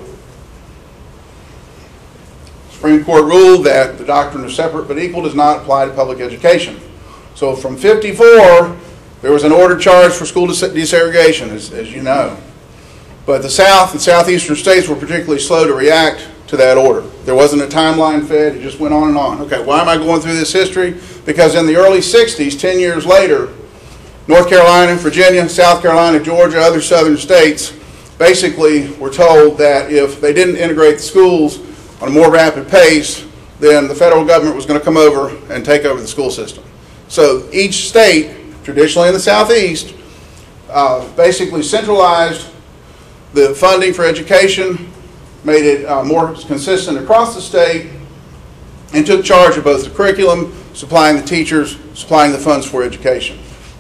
Supreme Court ruled that the doctrine of separate but equal does not apply to public education. So from 54, there was an order charged for school desegregation, as you know. But the South and southeastern states were particularly slow to react to that order. There wasn't a timeline fed, it just went on and on. Okay, why am I going through this history? Because in the early 60s, 10 years later, North Carolina, Virginia, South Carolina, Georgia, other southern states basically were told that if they didn't integrate the schools on a more rapid pace, then the federal government was going to come over and take over the school system. So each state, traditionally in the southeast, basically centralized the funding for education, made it more consistent across the state, and took charge of both the curriculum, supplying the teachers, supplying the funds for education.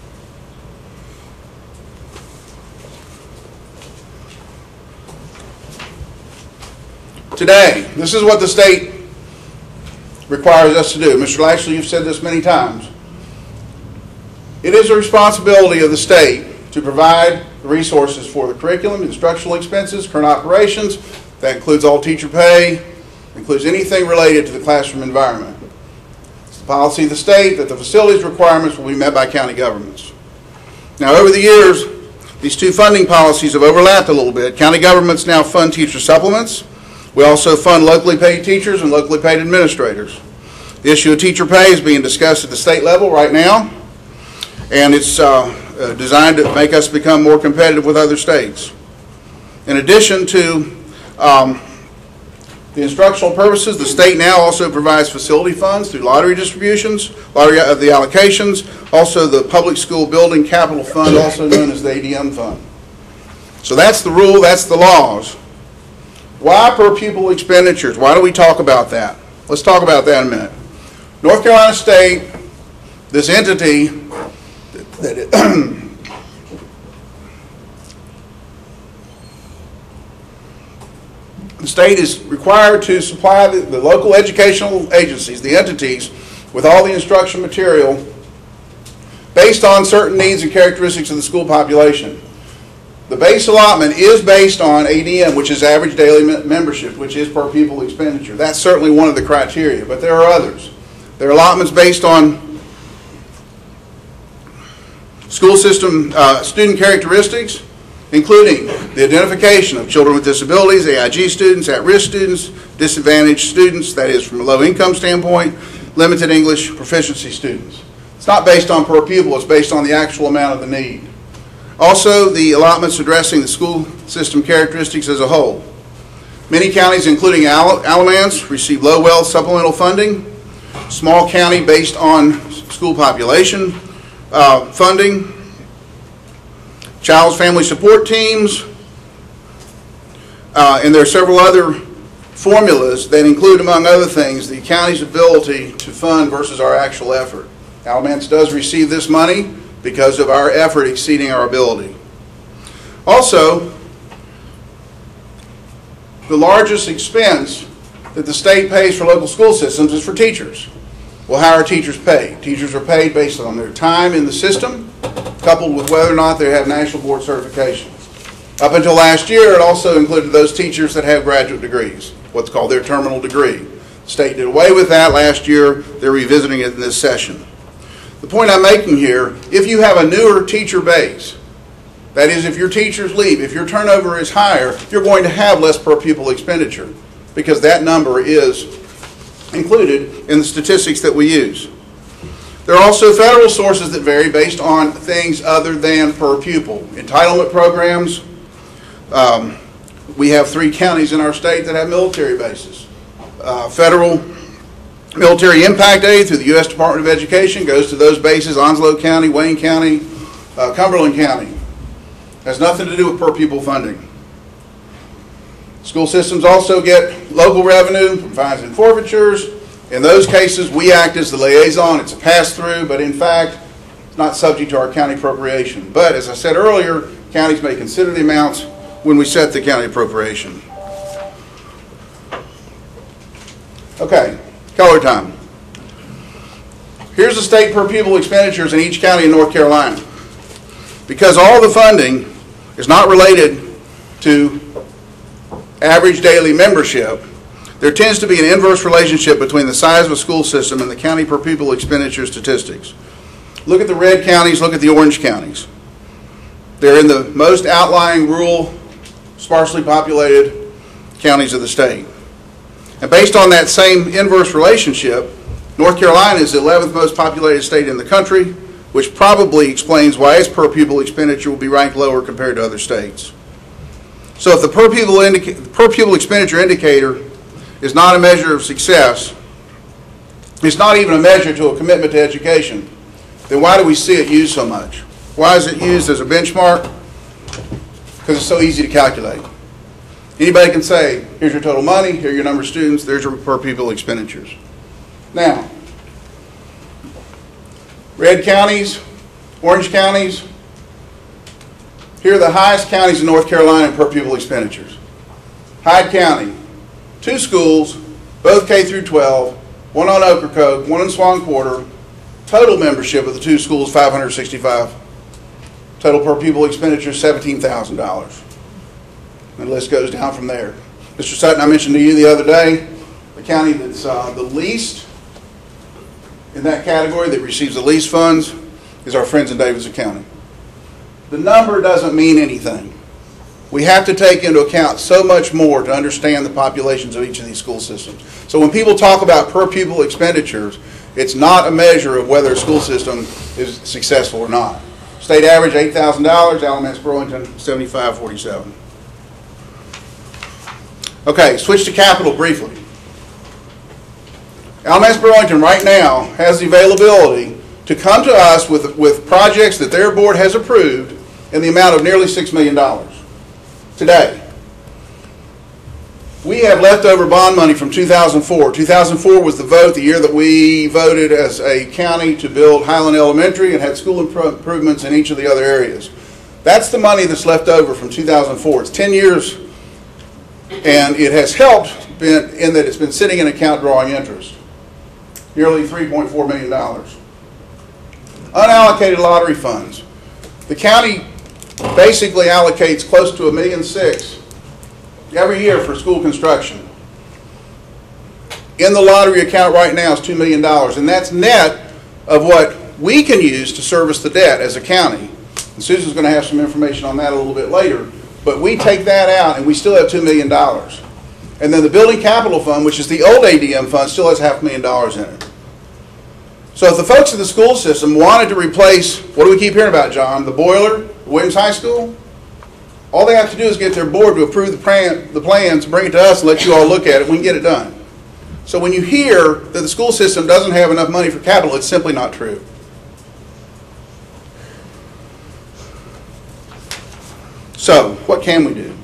Today, this is what the state requires us to do. Mr. Lashley, you've said this many times. It is a responsibility of the state to provide the resources for the curriculum, instructional expenses, current operations. That includes all teacher pay, includes anything related to the classroom environment. It's the policy of the state that the facilities requirements will be met by county governments. Now, over the years, these two funding policies have overlapped a little bit. County governments now fund teacher supplements. We also fund locally paid teachers and locally paid administrators. The issue of teacher pay is being discussed at the state level right now, and it's designed to make us become more competitive with other states. In addition to the instructional purposes, the state now also provides facility funds through lottery distributions, lottery of the allocations, also the Public School Building Capital Fund, also known as the ADM Fund. So that's the rule, that's the laws. Why per pupil expenditures? Why do we talk about that? Let's talk about that in a minute. North Carolina State, this entity that the state is required to supply the local educational agencies, the entities, with all the instruction material based on certain needs and characteristics of the school population. The base allotment is based on ADM, which is average daily membership, which is per pupil expenditure. That's certainly one of the criteria, but there are others. There are allotments based on school system student characteristics, including the identification of children with disabilities, AIG students, at-risk students, disadvantaged students, that is from a low-income standpoint, limited English proficiency students. It's not based on per pupil, it's based on the actual amount of the need. Also, the allotments addressing the school system characteristics as a whole. Many counties, including Alamance, receive low wealth supplemental funding. Small county based on school population funding. Child's family support teams. And there are several other formulas that include, among other things, the county's ability to fund versus our actual effort. Alamance does receive this money because of our effort exceeding our ability. Also, the largest expense that the state pays for local school systems is for teachers. Well, how are teachers paid? Teachers are paid based on their time in the system coupled with whether or not they have national board certification. Up until last year, it also included those teachers that have graduate degrees, what's called their terminal degree. The state did away with that last year. They're revisiting it in this session. The point I'm making here, if you have a newer teacher base, that is, if your teachers leave, if your turnover is higher, you're going to have less per pupil expenditure because that number is included in the statistics that we use. There are also federal sources that vary based on things other than per pupil. Entitlement programs. We have 3 counties in our state that have military bases. Federal military impact aid through the U.S. Department of Education goes to those bases: Onslow County, Wayne County, Cumberland County. Has nothing to do with per pupil funding. School systems also get local revenue from fines and forfeitures. In those cases, we act as the liaison. It's a pass-through, but in fact, it's not subject to our county appropriation. But as I said earlier, counties may consider the amounts when we set the county appropriation. Okay, color time. Here's the state per pupil expenditures in each county in North Carolina. Because all the funding is not related to average daily membership, there tends to be an inverse relationship between the size of a school system and the county per pupil expenditure statistics. Look at the red counties, look at the orange counties. They're in the most outlying, rural, sparsely populated counties of the state. And based on that same inverse relationship, North Carolina is the 11th most populated state in the country, which probably explains why its per pupil expenditure will be ranked lower compared to other states. So if the per pupil expenditure indicator is not a measure of success, it's not even a measure to a commitment to education, then why do we see it used so much? Why is it used as a benchmark? Because it's so easy to calculate. Anybody can say, here's your total money, here are your number of students, there's your per pupil expenditures. Now, red counties, orange counties, here are the highest counties in North Carolina in per pupil expenditures. Hyde County, 2 schools, both K through 12, one on Ocracoke, one in Swan Quarter. Total membership of the 2 schools, 565. Total per pupil expenditure, $17,000. And the list goes down from there. Mr. Sutton, I mentioned to you the other day, the county that's the least in that category, that receives the least funds, is our friends in Davidson County. The number doesn't mean anything. We have to take into account so much more to understand the populations of each of these school systems. So when people talk about per pupil expenditures, it's not a measure of whether a school system is successful or not. State average, $8,000, Alamance Burlington, $7,547. Okay, switch to capital briefly. Alamance Burlington right now has the availability to come to us with projects that their board has approved in the amount of nearly $6 million today. We have leftover bond money from 2004. 2004 was the vote, the year that we voted as a county to build Highland Elementary and had school improvements in each of the other areas. That's the money that's left over from 2004. It's 10 years, and it has helped in that it's been sitting in account drawing interest. Nearly $3.4 million. Unallocated lottery funds. The county basically allocates close to $1.6 million every year for school construction. In the lottery account right now is $2 million, and that's net of what we can use to service the debt as a county. And Susan's going to have some information on that a little bit later, but we take that out and we still have $2 million. And then the Building Capital Fund, which is the old ADM fund, still has $500,000 in it. So if the folks in the school system wanted to replace, what do we keep hearing about, John? The boiler, the Williams High School? All they have to do is get their board to approve the plans, bring it to us, and let you all look at it. We can get it done. So when you hear that the school system doesn't have enough money for capital, it's simply not true. So what can we do?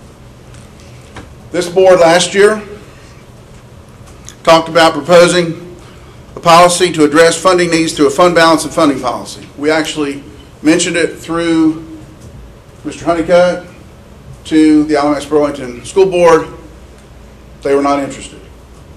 This board last year talked about proposing a policy to address funding needs through a fund balance and funding policy. We actually mentioned it through Mr. Honeycutt to the Alamance Burlington School Board. They were not interested.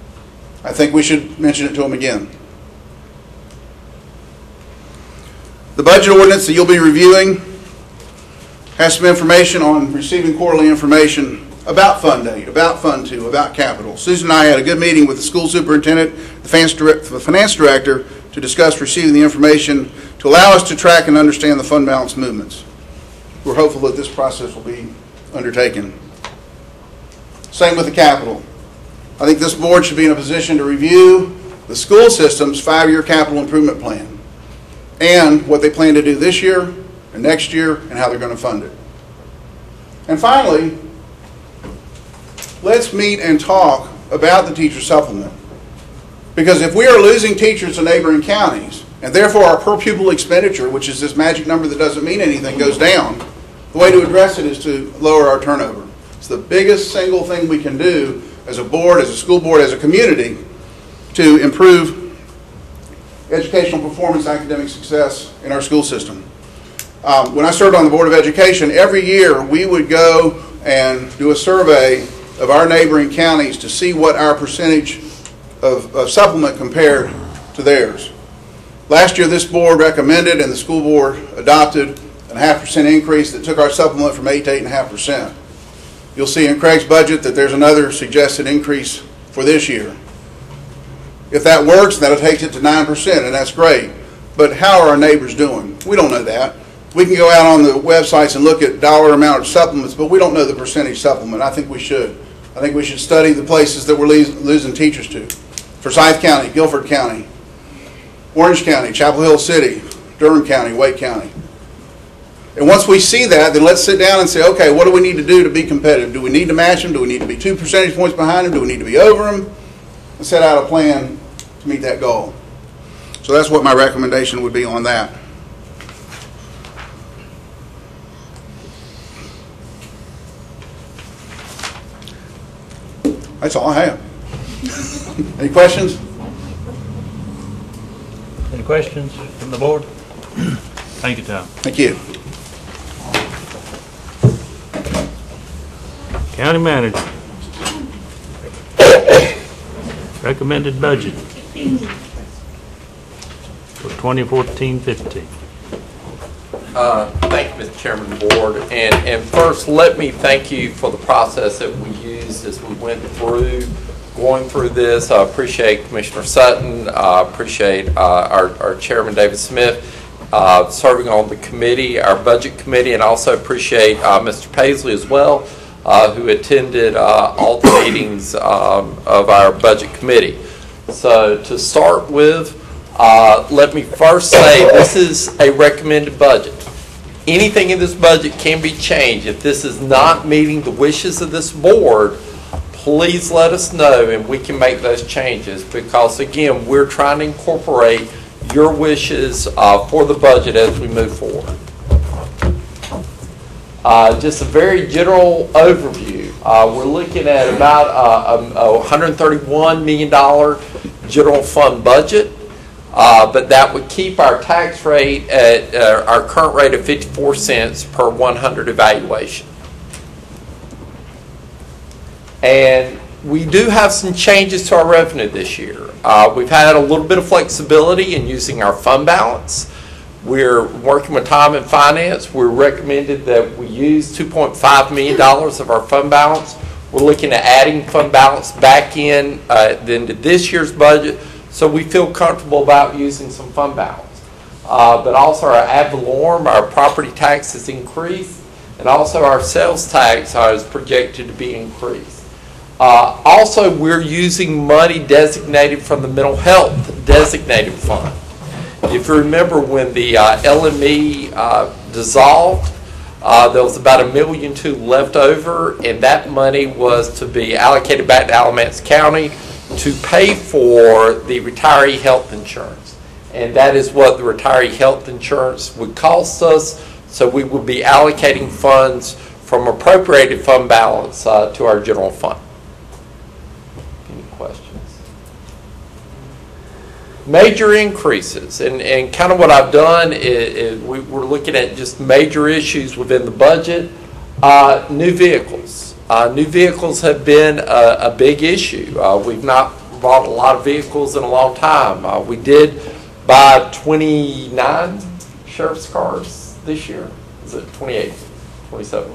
I think we should mention it to them again. The budget ordinance that you'll be reviewing has some information on receiving quarterly information about Fund 8, about Fund 2, about capital. Susan and I had a good meeting with the school superintendent, the finance director, to discuss receiving the information to allow us to track and understand the fund balance movements. We're hopeful that this process will be undertaken. Same with the capital. I think this board should be in a position to review the school system's 5-year capital improvement plan and what they plan to do this year and next year and how they're going to fund it. And finally, let's meet and talk about the teacher supplement. Because if we are losing teachers to neighboring counties, and therefore our per pupil expenditure, which is this magic number that doesn't mean anything, goes down, the way to address it is to lower our turnover. It's the biggest single thing we can do as a board, as a school board, as a community to improve educational performance, academic success in our school system. When I served on the Board of Education, every year we would go and do a survey of our neighboring counties to see what our percentage of supplement compared to theirs. Last year this board recommended and the school board adopted a 0.5% increase that took our supplement from 8 to 8.5%. You'll see in Craig's budget that there's another suggested increase for this year. If that works, that'll take it to 9%, and that's great. But how are our neighbors doing? We don't know that. We can go out on the websites and look at dollar amount of supplements, but we don't know the percentage supplement. I think we should. I think we should study the places that we're losing teachers to. Forsyth County, Guilford County, Orange County, Chapel Hill City, Durham County, Wake County. And once we see that, then let's sit down and say, okay, what do we need to do to be competitive? Do we need to match them? Do we need to be 2 percentage points behind them? Do we need to be over them? And set out a plan to meet that goal. So that's what my recommendation would be on that. That's all I have. Any questions? Any questions from the board? Thank you, Tom. Thank you. County manager. Recommended budget for 2014-15. Thank you, Mr. Chairman of the board. And first, let me thank you for the process that we used as we went through, going through this. I appreciate Commissioner Sutton. I appreciate our Chairman, David Smith, serving on the committee, our budget committee, and also appreciate Mr. Paisley as well, who attended all the meetings of our budget committee. So to start with, let me first say this is a recommended budget. Anything in this budget can be changed. If this is not meeting the wishes of this board, please let us know and we can make those changes, because again, we're trying to incorporate your wishes for the budget as we move forward. Just a very general overview. We're looking at about a $131 million general fund budget, but that would keep our tax rate at our current rate of 54 cents per 100 evaluation. And we do have some changes to our revenue this year. We've had a little bit of flexibility in using our fund balance. We're working with Tom in finance. We're recommended that we use $2.5 million of our fund balance. We're looking at adding fund balance back in into this year's budget, so we feel comfortable about using some fund balance. But also our ad valorem, our property tax has increased, and also our sales tax is projected to be increased. Also, we're using money designated from the mental health designated fund. If you remember, when the LME dissolved, there was about $1.2 million left over, and that money was to be allocated back to Alamance County to pay for the retiree health insurance. And that is what the retiree health insurance would cost us, so we would be allocating funds from appropriated fund balance to our general fund. Any questions? Major increases, and kind of what I've done is we're looking at just major issues within the budget. New vehicles. New vehicles have been a big issue. We've not bought a lot of vehicles in a long time. We did buy 29 sheriff's cars this year? Is it 28, 27?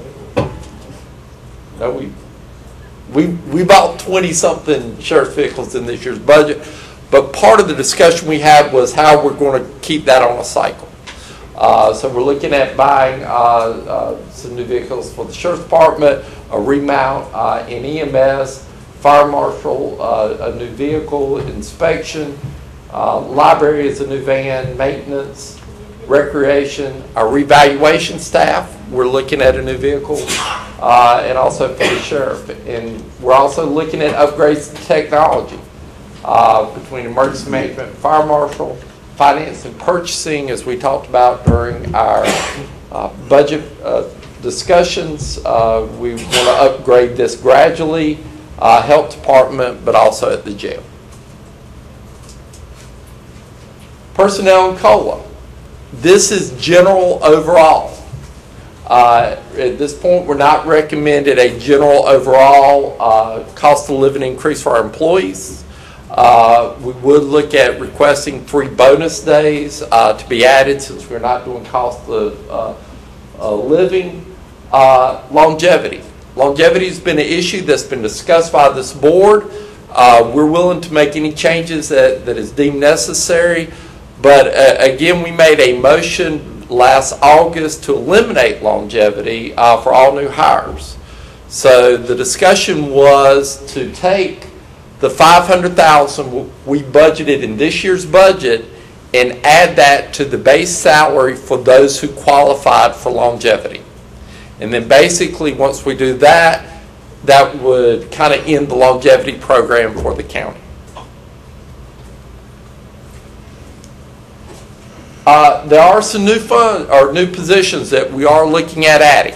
No, we bought 20-something sheriff's vehicles in this year's budget, but part of the discussion we had was how we're going to keep that on a cycle. So we're looking at buying some new vehicles for the sheriff's department, a remount in EMS, fire marshal, a new vehicle inspection, library is a new van, maintenance, recreation, our revaluation staff, we're looking at a new vehicle, and also for the sheriff. And we're also looking at upgrades to technology between emergency management and fire marshal, finance and purchasing, as we talked about during our budget discussions. We want to upgrade this gradually, health department, but also at the jail. Personnel and COLA. This is general overall. At this point, we're not recommending a general overall cost of living increase for our employees. We would look at requesting 3 bonus days to be added since we're not doing cost of living. Longevity. Longevity has been an issue that's been discussed by this board. We're willing to make any changes that is deemed necessary. But again, we made a motion last August to eliminate longevity for all new hires. So the discussion was to take the $500,000 we budgeted in this year's budget and add that to the base salary for those who qualified for longevity. And then basically once we do that, that would kind of end the longevity program for the county. There are some new positions that we are looking at adding.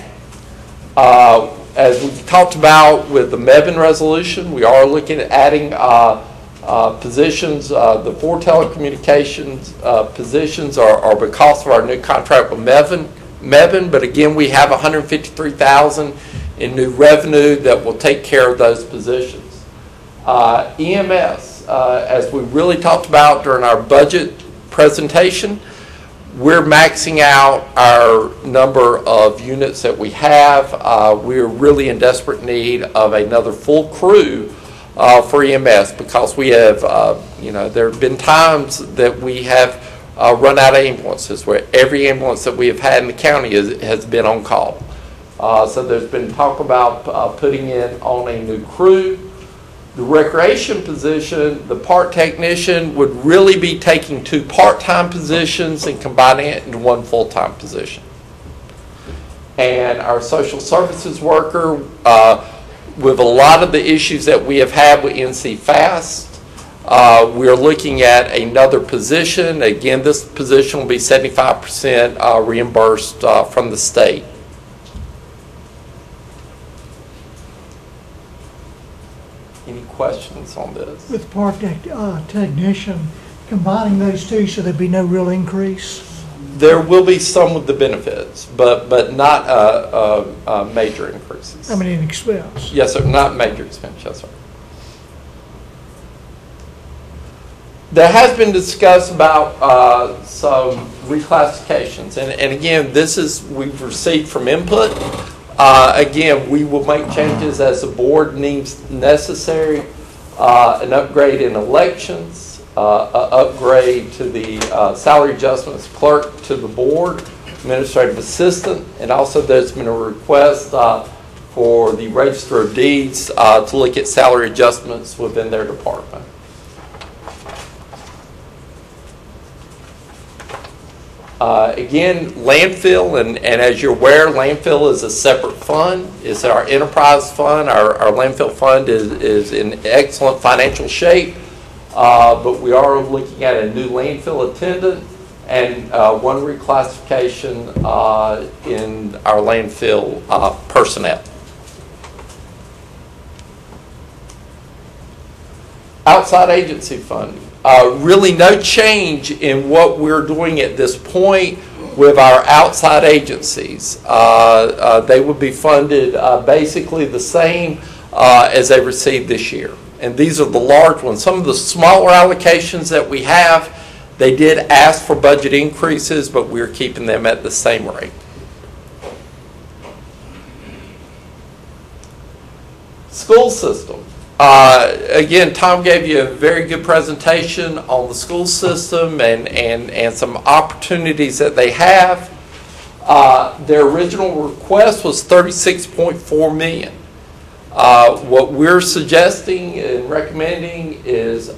As we talked about with the Mebane resolution, we are looking at adding positions. The 4 telecommunications positions are because of our new contract with Mebane, but again, we have $153,000 in new revenue that will take care of those positions. EMS, as we really talked about during our budget presentation, we're maxing out our number of units that we have. We're really in desperate need of another full crew for EMS because we have, there have been times that we have run out of ambulances where every ambulance that we have had in the county has been on call. So there's been talk about putting in on a new crew. The recreation position, the part technician would really be taking 2 part-time positions and combining it into 1 full-time position. And our social services worker, with a lot of the issues that we have had with NC Fast, we're looking at another position. Again, this position will be 75% reimbursed from the state. Any questions on this? With part technician, combining those two so there'd be no real increase? There will be some with the benefits, but not major increases. I mean, in expense? Yes, sir. Not major expense, yes, sir. There has been discussed about some reclassifications, and again, we've received from input. Again, we will make changes as the board deems necessary. An upgrade in elections, an upgrade to the salary adjustments clerk to the board, administrative assistant, and also there's been a request for the Register of Deeds to look at salary adjustments within their department. Again, landfill, and as you're aware, landfill is a separate fund. It's our enterprise fund. Our landfill fund is in excellent financial shape, but we are looking at a new landfill attendant and 1 reclassification in our landfill personnel. Outside agency funding. Really no change in what we're doing at this point with our outside agencies. They would be funded basically the same as they received this year. And these are the large ones. Some of the smaller allocations that we have, They did ask for budget increases, but we're keeping them at the same rate. School system. Again, Tom gave you a very good presentation on the school system and some opportunities that they have. Their original request was $36.4 million. What we're suggesting and recommending is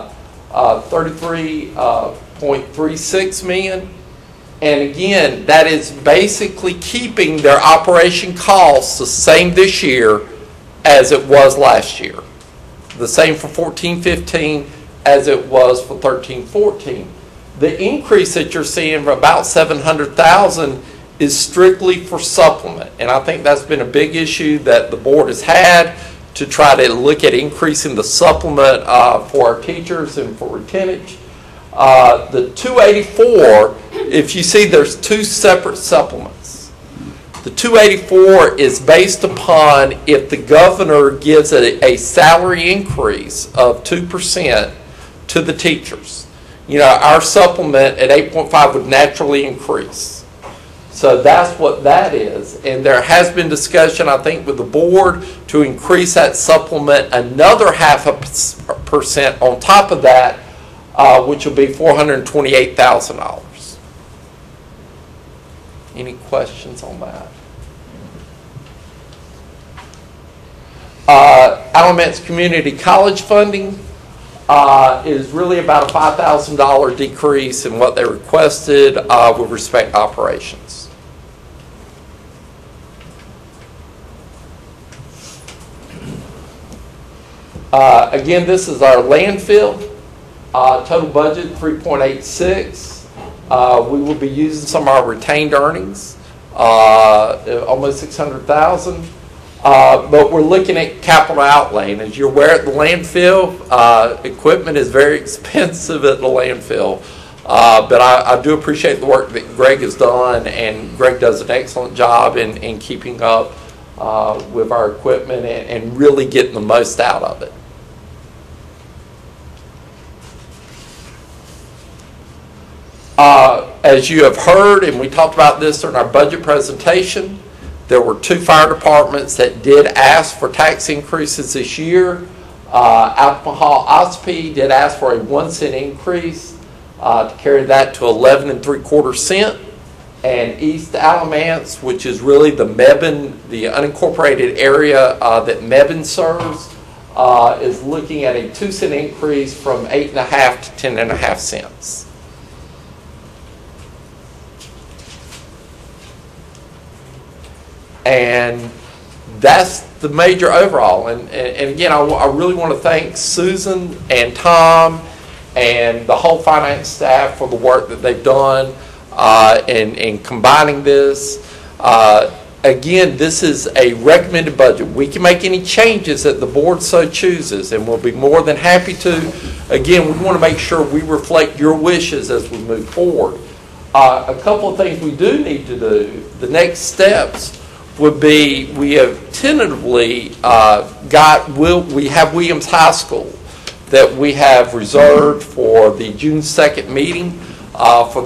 $33.36 million. And again, that is basically keeping their operation costs the same this year as it was last year. The same for 14-15 as it was for 13-14. The increase that you're seeing of about $700,000 is strictly for supplement, and I think that's been a big issue that the board has had to try to look at increasing the supplement for our teachers and for retention. The 284, if you see, there's two separate supplements. The 284 is based upon if the governor gives a salary increase of 2% to the teachers. You know, our supplement at 8.5 would naturally increase. So that's what that is. And there has been discussion, I think, with the board to increase that supplement another 0.5% on top of that, which will be $428,000. Any questions on that? Alamance Community College funding is really about a $5,000 decrease in what they requested with respect to operations. Again, this is our landfill. Total budget $3.86. We will be using some of our retained earnings, almost $600,000. But we're looking at capital outlay. And as you're aware, at the landfill, equipment is very expensive at the landfill. But I do appreciate the work that Greg has done, and Greg does an excellent job in keeping up with our equipment and really getting the most out of it. As you have heard, and we talked about this during our budget presentation, there were 2 fire departments that did ask for tax increases this year. Alcohol OSP did ask for a 1-cent increase to carry that to 11 3/4 cents. And East Alamance, which is really the Mebane, the unincorporated area that Mebane serves, is looking at a 2-cent increase from 8.5 to 10.5 cents. And that's the major overall. And again, I really want to thank Susan and Tom and the whole finance staff for the work that they've done in combining this. Again, this is a recommended budget. We can make any changes that the board so chooses, and we'll be more than happy to. Again, we want to make sure we reflect your wishes as we move forward. A couple of things we do need to do. The next steps would be, we have tentatively we have Williams High School that we have reserved for the June 2nd meeting for the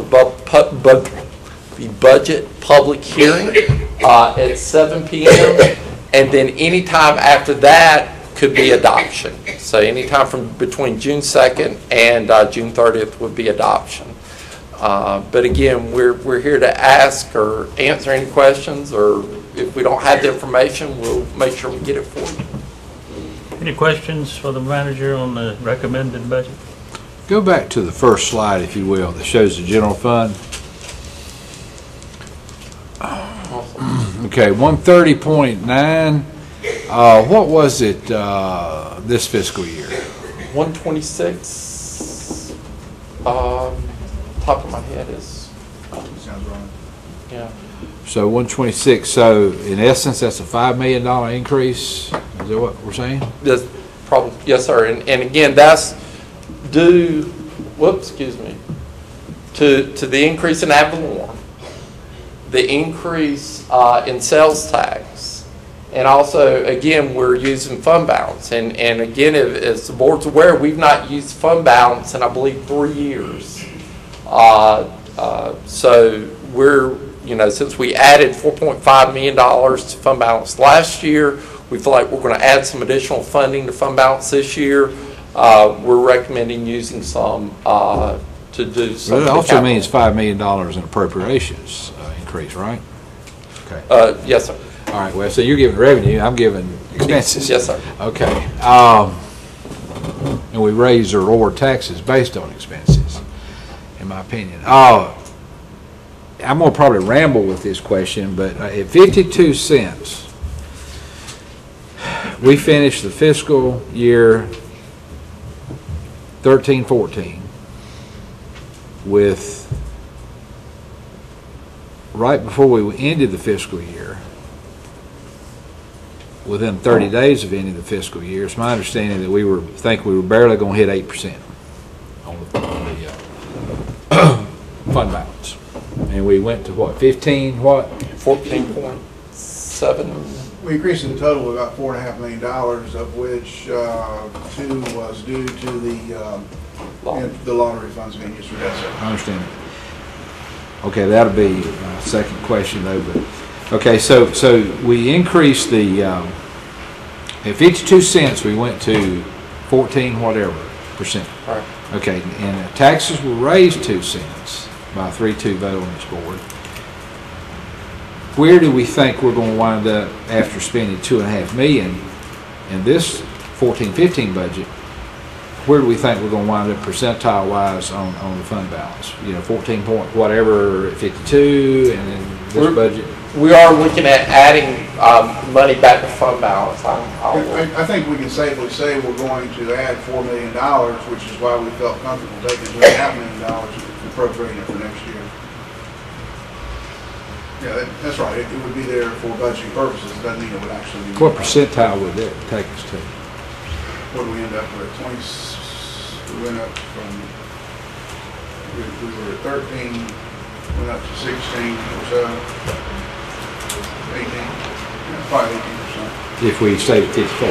budget public hearing at 7 p.m. And then any time after that could be adoption. So anytime from between June 2nd and June 30th would be adoption. But again, we're here to ask or answer any questions, or if we don't have the information, we'll make sure we get it for you. Any questions for the manager on the recommended budget? Go back to the first slide, if you will, that shows the general fund. Okay, 130.9. What was it this fiscal year? 126. Top of my head is. Sounds right. Yeah. So 126. So in essence, that's a $5 million increase. Is that what we're saying? Yes, probably. Yes, sir. And again, that's due. Whoops, excuse me. To the increase in ad valorem, the increase in sales tax, and also again we're using fund balance. And again, as the board's aware, we've not used fund balance in I believe 3 years. So we're, since we added $4.5 million to fund balance last year, we feel like we're going to add some additional funding to fund balance this year. We're recommending using some to do some. Well, it also means $5 million in appropriations increase, right? Okay. Yes, sir. All right. Well, so you're giving revenue, I'm giving expenses. Yes, sir. Okay. And we raise or lower taxes based on expenses, in my opinion. I'm going to probably ramble with this question, but at 52 cents, we finished the fiscal year 13-14 with, right before we ended the fiscal year, within 30 days of ending the fiscal year, it's my understanding that we were barely going to hit 8% on the fund balance. And we went to what, 15, what? 14.7. We increased the total of about $4.5 million, of which 2 was due to the lottery funds being used for debt service. I understand. Okay, that'll be my second question though. But okay, so we increased the at 52 cents we went to 14 whatever percent. Right. Okay, and taxes were raised 2 cents by a 3-2 vote on this board. Where do we think we're going to wind up after spending $2.5 million in this 14-15 budget? Where do we think we're going to wind up percentile wise on the fund balance? 14 point whatever at 52, and then this budget. We are looking at adding money back to fund balance. I think we can safely say we're going to add $4 million, which is why we felt comfortable taking $2.5 million and appropriating it for next year. Yeah, that's right. It would be there for budgeting purposes. It doesn't mean it would actually be. What percentile would that take us to? What do we end up with? We went up from, we were at 13, went up to 16 or so, 18, probably 18%. If we stayed at 54.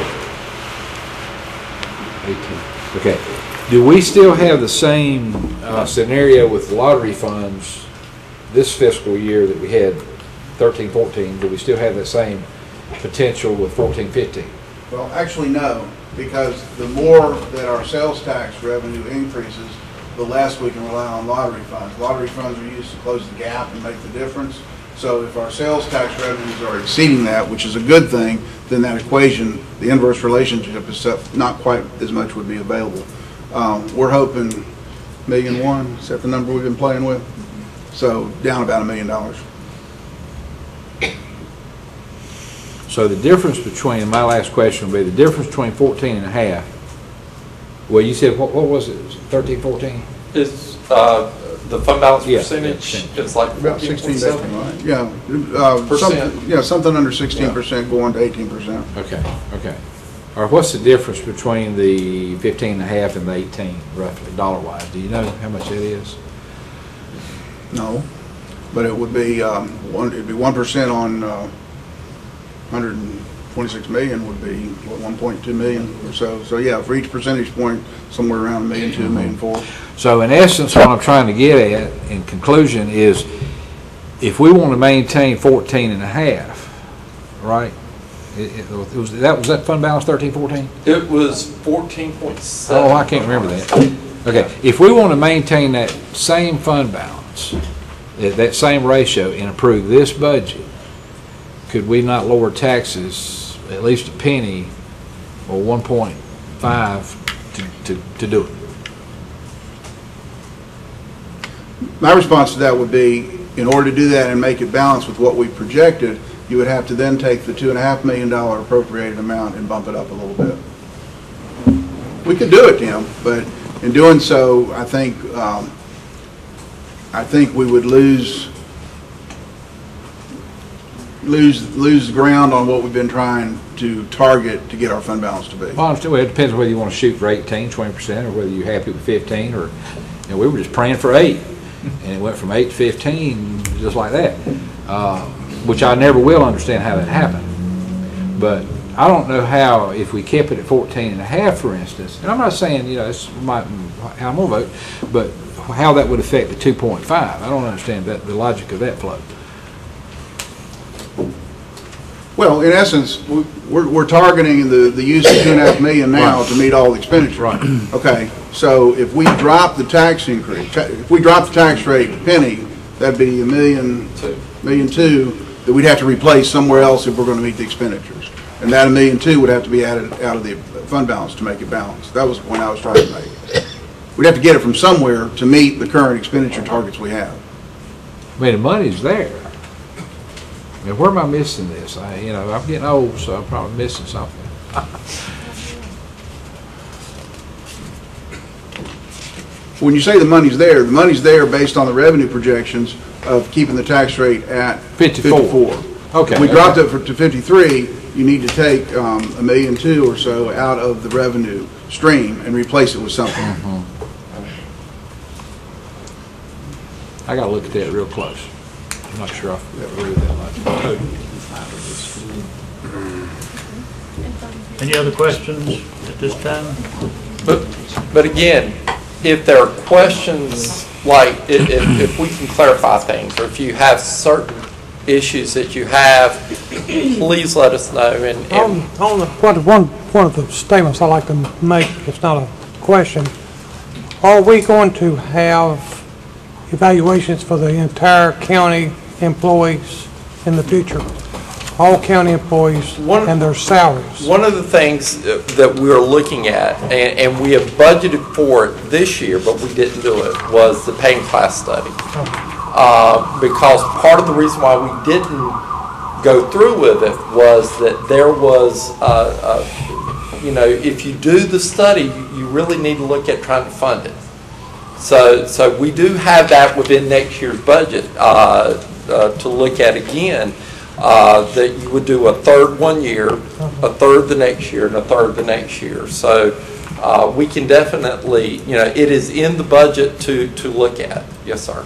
18. Okay. Do we still have the same scenario with lottery funds this fiscal year that we had 13-14? Do we still have the same potential with 14-15? Well, actually, no, because the more that our sales tax revenue increases, the less we can rely on lottery funds. Lottery funds are used to close the gap and make the difference. So if our sales tax revenues are exceeding that, which is a good thing, then that equation, the inverse relationship is not quite as much would be available. We're hoping $1.1 million, is that the number we've been playing with? So down about $1 million. So the difference between, my last question would be the difference between 14 and a half. Well, you said, what was it, 13, 14? It's the fund balance percentage. It's like about 16%, right? Yeah, something under 16% going to 18%. Okay. Or what's the difference between the 15 and a half and the 18, roughly, dollar-wise? Do you know how much that is? No, but it would be it'd be 1% on 126 million would be what, 1.2 million or so. So yeah, for each percentage point, somewhere around $1.2 million, $1.4 million. So in essence, what I'm trying to get at in conclusion is, if we want to maintain 14 and a half, right? Was that fund balance 13-14? It was 14.7. Oh, I can't remember that. Okay, if we want to maintain that same fund balance, that same ratio, and approve this budget, could we not lower taxes at least a penny or 1.5 to do it? My response to that would be, in order to do that and make it balance with what we projected, you would have to then take the $2.5 million appropriated amount and bump it up a little bit. We could do it, Tim, but in doing so, I think we would lose ground on what we've been trying to target to get our fund balance to be. Well, it depends on whether you want to shoot for 18, 20%, or whether you're happy with 15, or we were just praying for 8, and it went from 8 to 15 just like that, which I never will understand how that happened. But I don't know how, if we kept it at 14 and a half, for instance, and I'm not saying, it's how I'm going to vote, but how that would affect the 2.5. I don't understand that, the logic of that flow. Well, in essence, we're targeting the use of $2.5 million now to meet all the expenditures. Right. Okay, so if we drop the tax increase, if we drop the tax rate a penny, that'd be $1.2 million that we'd have to replace somewhere else if we're going to meet the expenditures. And that $1.2 million would have to be added out of the fund balance to make it balance. That was the point I was trying to make. We'd have to get it from somewhere to meet the current expenditure targets we have. I mean, the money's there. I mean, where am I missing this? I'm getting old, so I'm probably missing something. When you say the money's there based on the revenue projections of keeping the tax rate at 54. Okay. If we dropped it to 53, you need to take $1.2 million or so out of the revenue stream and replace it with something. I got to look at that real close. I'm not sure I agree with that much. Any other questions at this time? But again, if there are questions, like if we can clarify things, or if you have certain issues that you have, please let us know. One of the statements I like to make, it's not a question, are we going to have evaluations for the entire county employees in the future? All county employees and their salaries. One of the things that we're looking at, and we have budgeted for it this year, but we didn't do it, was the paying class study. Because part of the reason why we didn't go through with it was that there was, if you do the study, you really need to look at trying to fund it. So we do have that within next year's budget to look at again, that you would do a third one year, a third the next year, and a third the next year. So we can definitely, it is in the budget to look at. Yes, sir.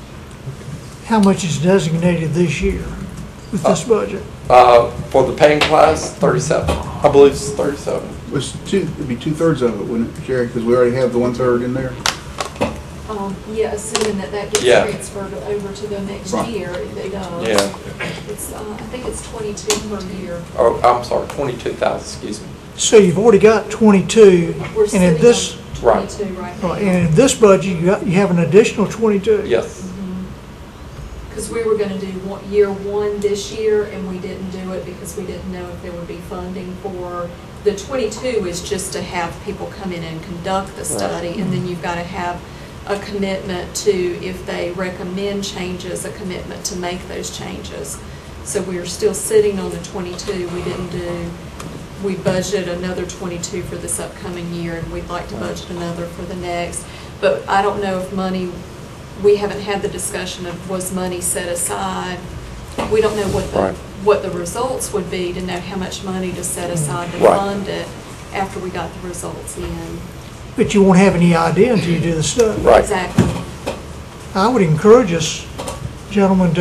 How much is designated this year with this budget? For the paying class, 37. I believe it's 37. It'd be 2/3 of it, wouldn't it, Sherry? Because we already have the 1/3 in there. Yeah, assuming that gets transferred over to the next year, if it does. Yeah. It's, I think it's 22 per year. Oh, I'm sorry, 22,000, excuse me. So you've already got 22, and in this, 22 right now. and in this budget, you have an additional 22. Yes. Because we were going to do year one this year, and we didn't do it because we didn't know if there would be funding for, the 22 is just to have people come in and conduct the study, and then you've got to have a commitment to, if they recommend changes, a commitment to make those changes. So we are still sitting on the 22. We budgeted another 22 for this upcoming year, and we'd like to budget another for the next. But I don't know if money, we haven't had the discussion of was money set aside. We don't know what the results would be to know how much money to set aside to fund it after we got the results in. But you won't have any idea until you do the study. Right. Exactly. I would encourage us, gentlemen,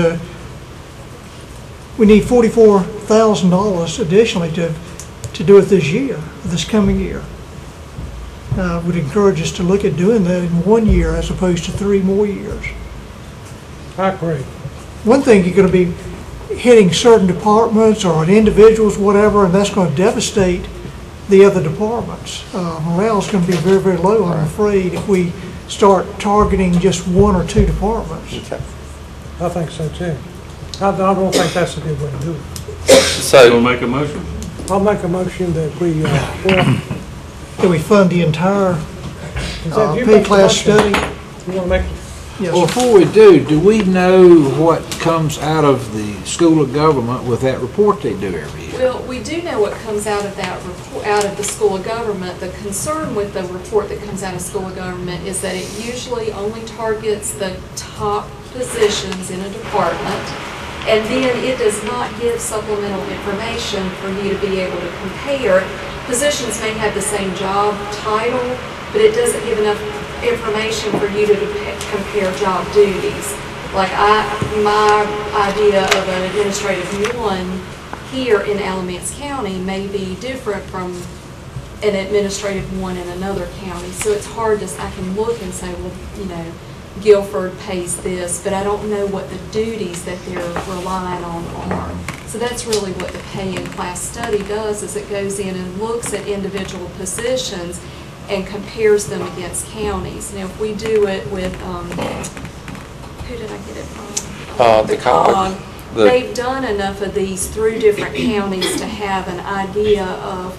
we need $44,000 additionally to do it this year, this coming year. I would encourage us to look at doing that in 1 year as opposed to 3 more years. I agree. One thing, you're going to be hitting certain departments or individuals, whatever, and that's going to devastate the other departments. Morale's going to be very, very low, I'm afraid, if we start targeting just 1 or 2 departments. I think so too. I don't think that's a good way to do it. So you'll make a motion? I'll make a motion that we that we fund the entire pay class study. You want to make? Yes. Well, before we do we know what comes out of the School of Government with that report they do every year? Well, we do know what comes out of that report, out of the School of Government. The concern with the report that comes out of School of Government is that it usually only targets the top positions in a department, and then it does not give supplemental information for you to be able to compare. Positions may have the same job title, but it doesn't give enough information for you to compare job duties. Like my idea of an administrative one here in Alamance County may be different from an administrative one in another county. So it's hard to, I can look and say, well, you know, Guilford pays this, but I don't know what the duties that they're relying on are. So that's really what the pay in class study does, is it goes in and looks at individual positions and compares them against counties. Now, if we do it with, who did I get it from? The COG. They've done enough of these through different counties to have an idea of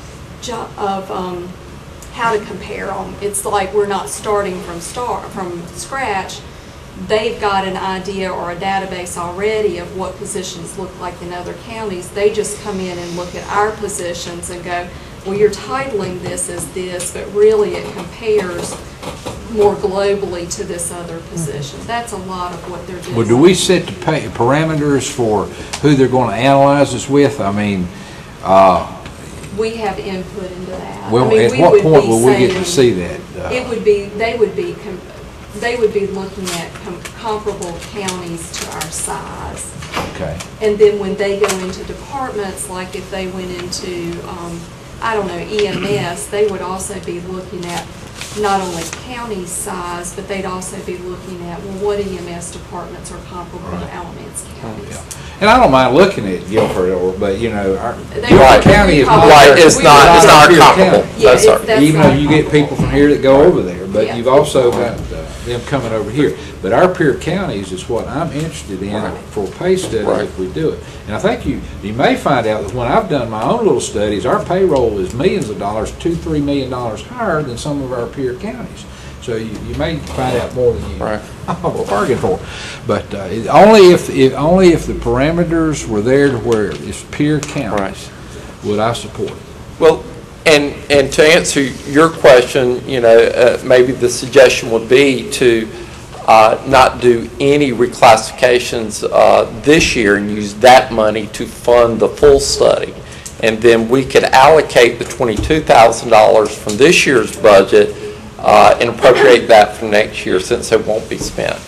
how to compare them. It's like we're not starting from scratch. They've got an idea or a database already of what positions look like in other counties. They just come in and look at our positions and go, well, you're titling this as this, but really it compares more globally to this other position. That's a lot of what they're doing. Well, do we set the parameters for who they're going to analyze us with? I mean, we have input into that. Well, I mean, at what point will we get to see that? It would be, they would be looking at comparable counties to our size. Okay. And then when they go into departments, like if they went into, I don't know, EMS, they would also be looking at not only county size, but they'd also be looking at, well, what EMS departments are comparable to Alamance counties. Yeah. And I don't mind looking at Guilford, but you know, our Guilford County is it's not comparable. Yeah, That's right. Even though you get people from here that go over there, but you've also got them coming over here. But our peer counties is what I'm interested in for pay study if we do it. And I think you may find out that when I've done my own little studies, our payroll is millions of dollars, $2-3 million higher than some of our peer counties. So you may find out more than you bargained for. But only if the parameters were there to where it's peer counties would I support it. Well, and to answer your question, you know, maybe the suggestion would be to not do any reclassifications this year and use that money to fund the full study. And then we could allocate the $22,000 from this year's budget and appropriate that for next year, since it won't be spent.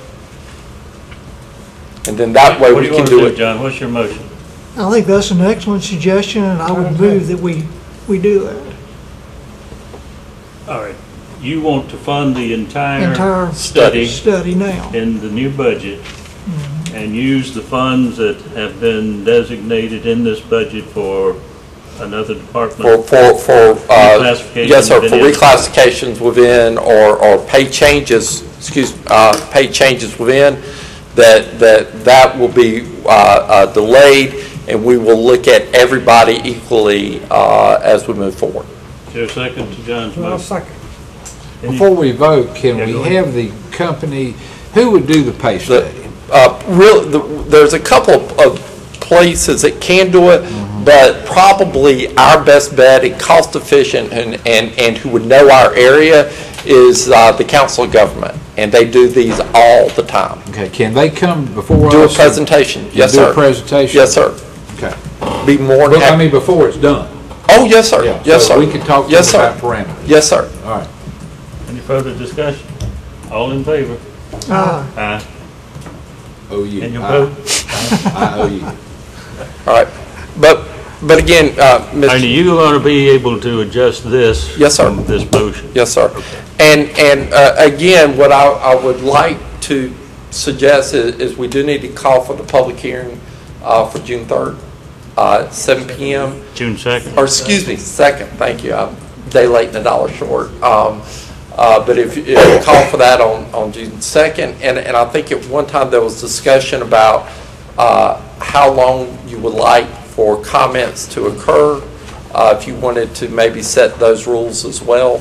And then that way we can do it. John, what's your motion? I think that's an excellent suggestion, and I would move that we do that. All right. You want to fund the entire study now in the new budget, and use the funds that have been designated in this budget for another department? For yes, sir, for reclassifications within or pay changes, pay changes within, that will be delayed, and we will look at everybody equally as we move forward. Is there a second to John's motion? I'll second. Before we vote, can we have the company, who would do the pay study? There's a couple of places that can do it, but probably our best bet and cost efficient and who would know our area is the Council of Government, and they do these all the time. Okay, can they come before us? Do a presentation, yes, sir. Do a presentation? Yes, sir. Okay. Be more than happy. I mean, before it's done. Oh, yes, sir. Yeah, yes, so sir. We can talk to them about parameters. Yes, sir. All right. Any further discussion? All in favor? Aye. Owe you. And your vote? I owe you. All right. But again, Mr. Are you going to be able to adjust this? Yes, sir. This motion? Yes, sir. Okay. And again, what I would like to suggest is we do need to call for the public hearing for June 3rd, 7 p.m. June 2nd? Or excuse me, 2nd. Thank you. I'm a day late and a dollar short. But if you call for that on June 2nd, and I think at one time there was discussion about how long you would like for comments to occur, if you wanted to maybe set those rules as well.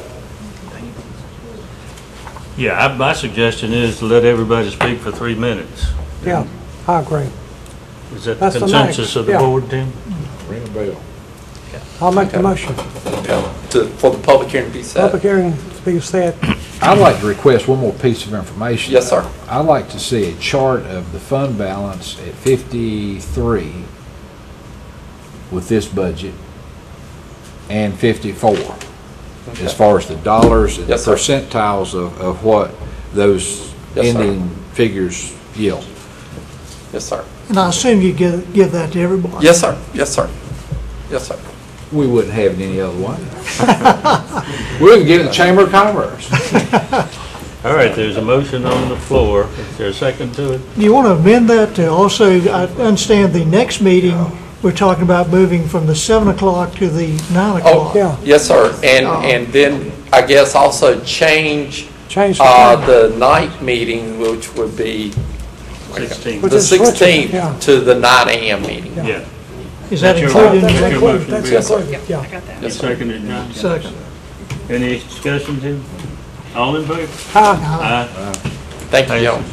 Yeah, my suggestion is to let everybody speak for 3 minutes. Yeah, I agree. Is that the consensus of the board, Tim? Ring a bell. I'll make the motion. For the public hearing to be set. Public hearing to be set. I'd like to request one more piece of information. Yes, sir. I'd like to see a chart of the fund balance at 53 with this budget and 54, as far as the dollars and the percentiles of what those ending figures yield. Yes, sir. And I assume you give that to everybody? Yes, sir. Yes, sir. Yes, sir. We wouldn't have it any other way. We wouldn't get it in the Chamber of Commerce. All right, there's a motion on the floor. Is there a second to it? Do you want to amend that to also, I understand the next meeting, we're talking about moving from the 7 o'clock to the 9 o'clock. Oh, yes, sir. And then I guess also change the night meeting, which would be 16th. the 16th to the 9 a.m. meeting. Yeah. Is that That's included? that's your motion? Yes, sir. Yeah, I got that. You seconded, John? Second. Any discussion, Tim? All in favor? Aye. Thank you, gentlemen.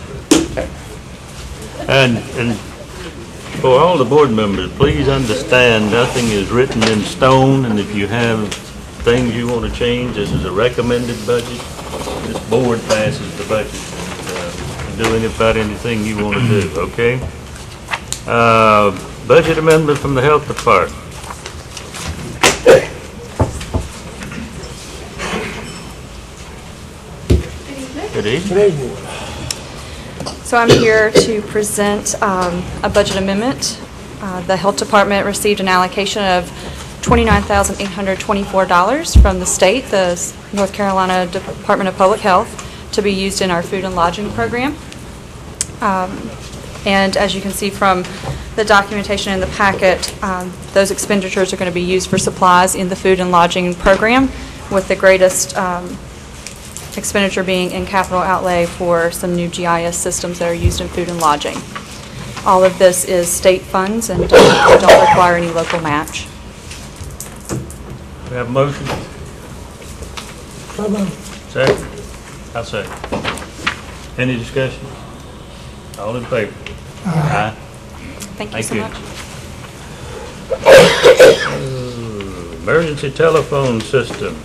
And for all the board members, please understand, nothing is written in stone, and if you have things you want to change, this is a recommended budget. This board passes the budget, and doing about anything you want to do, okay? Budget amendment from the Health Department. Good evening. So I'm here to present a budget amendment. The Health Department received an allocation of $29,824 from the state, the North Carolina Department of Public Health, to be used in our food and lodging program. And as you can see from the documentation in the packet, those expenditures are going to be used for supplies in the food and lodging program, with the greatest expenditure being in capital outlay for some new GIS systems that are used in food and lodging. All of this is state funds and don't require any local match. We have a motion? Second? I'll second. Any discussion? All in favor? Aye. Thank you so much. Emergency telephone system.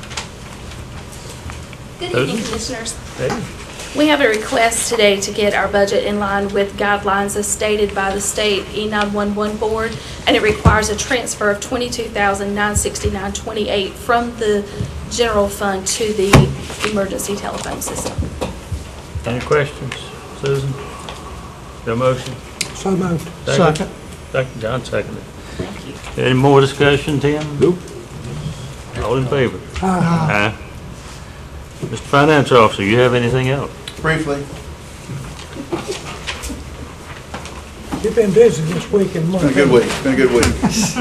Good evening, Commissioners. Hey. We have a request today to get our budget in line with guidelines as stated by the state E911 board, and it requires a transfer of $22,969.28 from the general fund to the emergency telephone system. Any questions? Susan? Your motion? So moved. Second. Second. John seconded. Any more discussion, Tim? Nope. All in favor? Aye. Aye. Mr. Finance Officer, you have anything else? Briefly. You've been busy this week and month. It's been a good week. It's been a good week.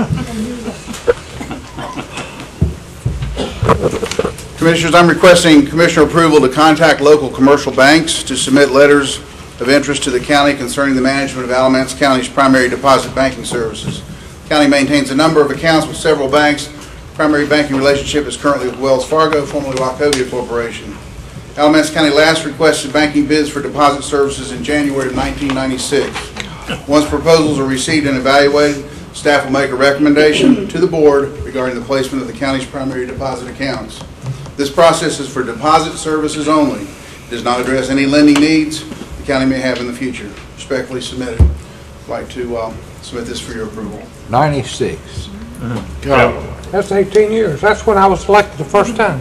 Commissioners, I'm requesting Commissioner approval to contact local commercial banks to submit letters of interest to the county concerning the management of Alamance County's primary deposit banking services. The county maintains a number of accounts with several banks. Primary banking relationship is currently with Wells Fargo, formerly Wachovia Corporation. Alamance County last requested banking bids for deposit services in January of 1996. Once proposals are received and evaluated, staff will make a recommendation to the board regarding the placement of the county's primary deposit accounts. This process is for deposit services only. It does not address any lending needs the county may have in the future. Respectfully submitted. I'd like to submit this for your approval. 96. That's 18 years. That's when I was elected the first time.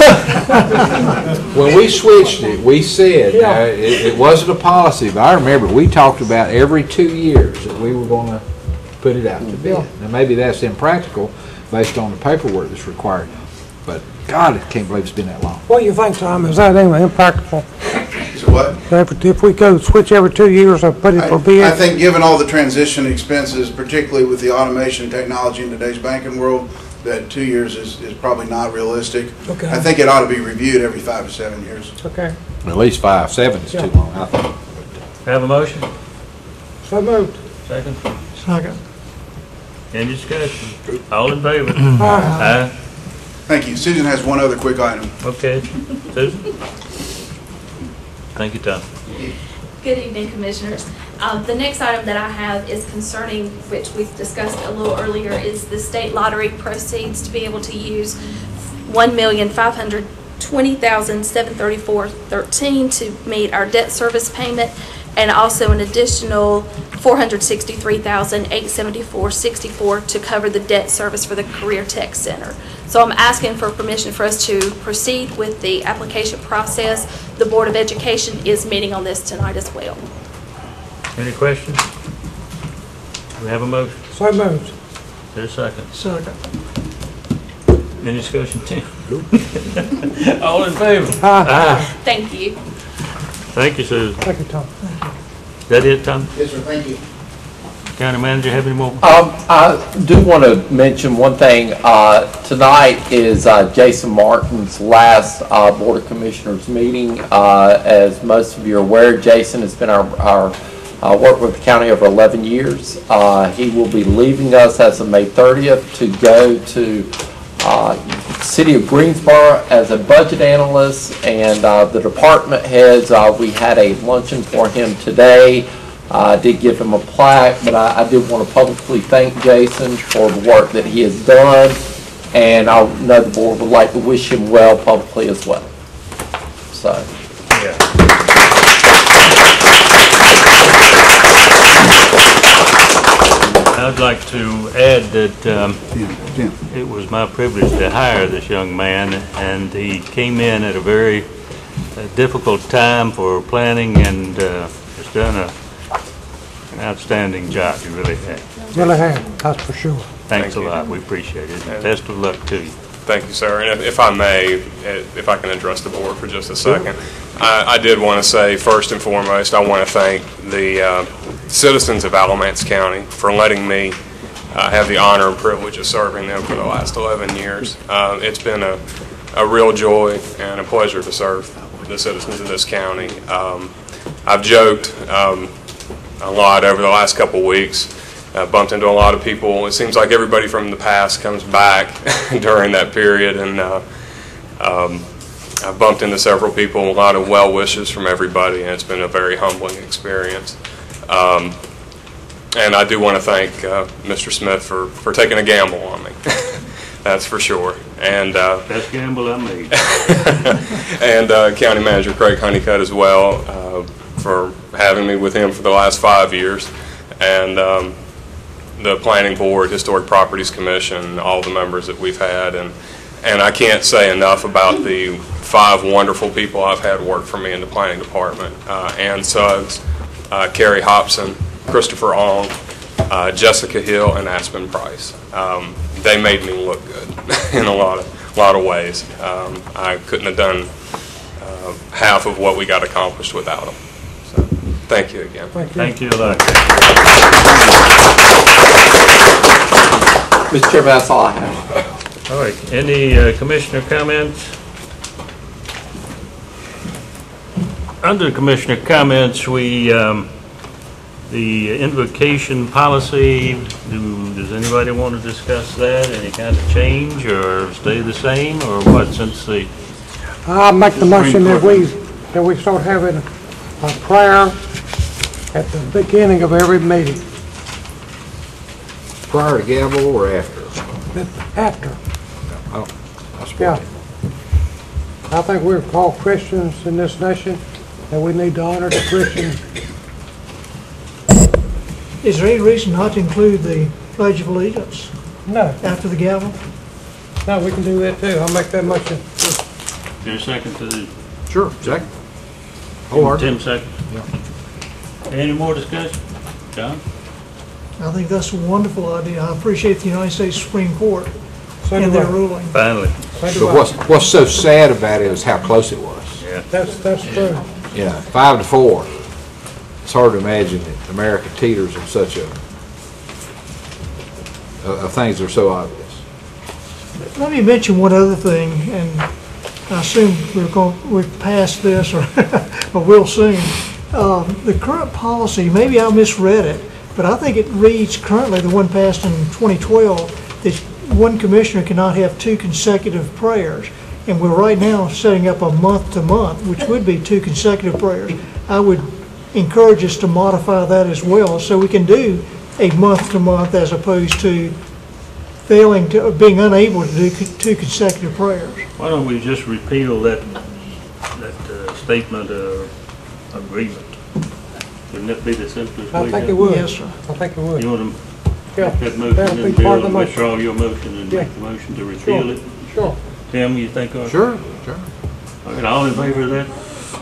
When we switched it, we said, it wasn't a policy, but I remember we talked about every 2 years that we were going to put it out to bid. Now, maybe that's impractical based on the paperwork that's required, but God, I can't believe it's been that long. What do you think, Tom? Is that even impractical? So what? If we go switch every 2 years or put it for bid? I think given all the transition expenses, particularly with the automation technology in today's banking world, that 2 years is probably not realistic. Okay. I think it ought to be reviewed every 5 to 7 years. Okay. At least 5, 7 is too long, I think. Have a motion? So moved. Second. Second. Any discussion? All in favor? Aye. Thank you. Susan has one other quick item. Okay. Susan? Thank you, Tom. Good evening, Commissioners. The next item that I have is concerning, which we discussed a little earlier, is the state lottery proceeds to be able to use $1,520,734.13 to meet our debt service payment, and also an additional $463,874.64 to cover the debt service for the Career Tech Center. So I'm asking for permission for us to proceed with the application process. The Board of Education is meeting on this tonight as well. Any questions? We have a motion. So moved. There's a second. Second. Any discussion, Tim? All in favor? Aye. Thank you. Thank you, Susan. Thank you, Tom. Is that it, Tom? Yes, sir, thank you. County manager, have any more? I do want to mention one thing. Tonight is Jason Martin's last Board of Commissioners meeting. As most of you are aware, Jason has been our worked with the county over 11 years. He will be leaving us as of May 30th to go to City of Greensboro as a budget analyst, and the department heads, we had a luncheon for him today. I did give him a plaque, but I did want to publicly thank Jason for the work that he has done, and I know the board would like to wish him well publicly as well. So, yeah. I'd like to add that it was my privilege to hire this young man, and he came in at a very difficult time for planning, and has done an outstanding job. He really has. Really have, that's for sure. Thanks a lot. We appreciate it. And best of luck to you. Thank you, sir. And if I may, if I can address the board for just a second, I did want to say, first and foremost, I want to thank the citizens of Alamance County for letting me have the honor and privilege of serving them for the last 11 years. It's been a real joy and a pleasure to serve the citizens of this county. I've joked a lot over the last couple weeks. Bumped into a lot of people. It seems like everybody from the past comes back during that period, and I bumped into several people, a lot of well wishes from everybody, and it's been a very humbling experience. And I do want to thank Mr. Smith for taking a gamble on me. That's for sure. And best gamble I made. And County Manager Craig Honeycutt as well, for having me with him for the last 5 years, and the Planning Board, Historic Properties Commission, all the members that we've had, and I can't say enough about the 5 wonderful people I've had work for me in the Planning Department. Ann Suggs, Carrie Hobson, Christopher Ong, Jessica Hill, and Aspen Price. They made me look good in a lot of ways. I couldn't have done half of what we got accomplished without them. So, thank you again. Thank you a lot. Mr. Chairman, that's all I have. All right. Any commissioner comments? Under commissioner comments, we the invocation policy. Does anybody want to discuss that? Any kind of change, or stay the same, or what? Since the I'll make the motion that we start having a prayer at the beginning of every meeting. Prior to gavel or after? After. Oh, yeah. I think we're called Christians in this nation, and we need to honor the Christians. Is there any reason not to include the Pledge of Allegiance? No. After the gavel? No, we can do that too. I'll make that motion. Is there a second to the? Sure, second. Tim second. Yeah. Any more discussion? John? I think that's a wonderful idea. I appreciate the United States Supreme Court and their ruling. Finally. But what's so sad about it is how close it was. Yeah. That's true. Yeah, 5-4. It's hard to imagine that America teeters on such a things that are so obvious. Let me mention one other thing, and I assume we've passed this or will soon. The current policy, maybe I misread it, but I think it reads currently, the one passed in 2012, that one commissioner cannot have 2 consecutive prayers. And we're right now setting up a month-to-month, which would be 2 consecutive prayers. I would encourage us to modify that as well, so we can do a month-to-month as opposed to being unable to do 2 consecutive prayers. Why don't we just repeal that statement of agreement? Wouldn't that be the simplest way? I think it would. Yes, sir. I think it would. You want to Yeah. make that motion That'll be and part of Bill the motion. withdraw your motion and Yeah. make the motion to repeal it? Sure. Tim, you think? Sure. All right, all in favor of that?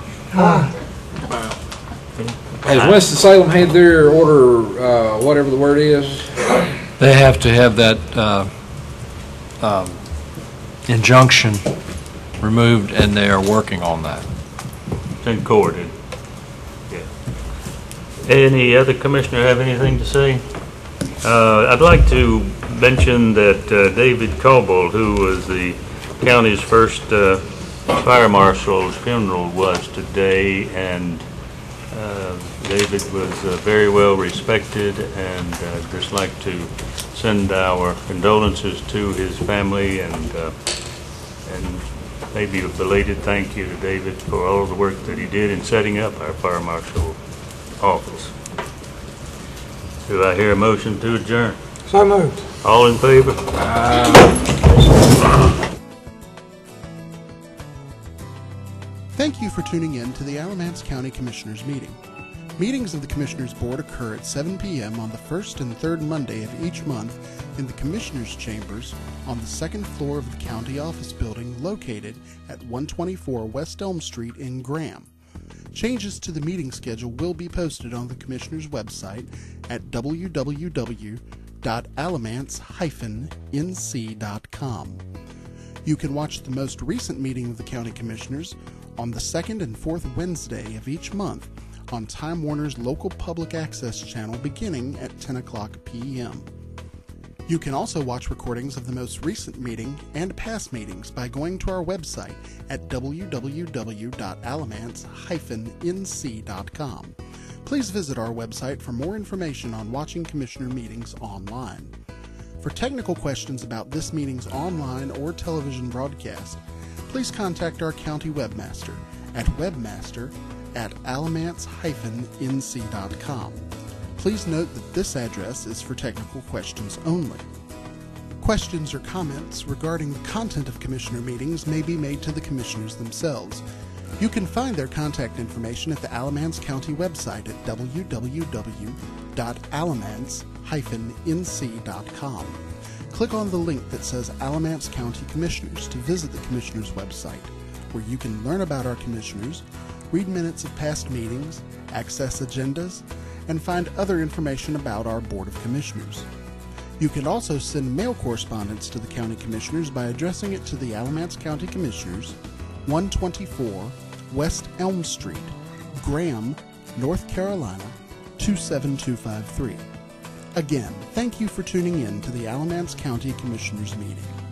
Has Winston-Salem had their order, whatever the word is? They have to have that injunction removed, and they are working on that. It's in court. Yeah. Any other commissioner have anything to say? I'd like to mention that David Coble, who was the county's first fire marshal's funeral, was today, and David was very well respected, and I'd just like to send our condolences to his family, and maybe a belated thank you to David for all the work that he did in setting up our fire marshal office. Do I hear a motion to adjourn? So moved. All in favor? Thank you for tuning in to the Alamance County Commissioners meeting. Meetings of the Commissioners Board occur at 7 p.m. on the first and third Monday of each month in the Commissioners' Chambers on the second floor of the County Office Building located at 124 West Elm Street in Graham. Changes to the meeting schedule will be posted on the Commissioners' website at www.alamance-nc.com. You can watch the most recent meeting of the County Commissioners on the second and fourth Wednesday of each month on Time Warner's local public access channel beginning at 10 o'clock p.m. You can also watch recordings of the most recent meeting and past meetings by going to our website at www.alamance-nc.com. Please visit our website for more information on watching Commissioner meetings online. For technical questions about this meeting's online or television broadcast, please contact our county webmaster at webmaster@alamance-nc.com. Please note that this address is for technical questions only. Questions or comments regarding the content of Commissioner meetings may be made to the Commissioners themselves. You can find their contact information at the Alamance County website at www.alamance-nc.com. Click on the link that says Alamance County Commissioners to visit the Commissioners website, where you can learn about our Commissioners, read minutes of past meetings, access agendas, and find other information about our Board of Commissioners. You can also send mail correspondence to the County Commissioners by addressing it to the Alamance County Commissioners, 124 West Elm Street, Graham, North Carolina, 27253. Again, thank you for tuning in to the Alamance County Commissioners meeting.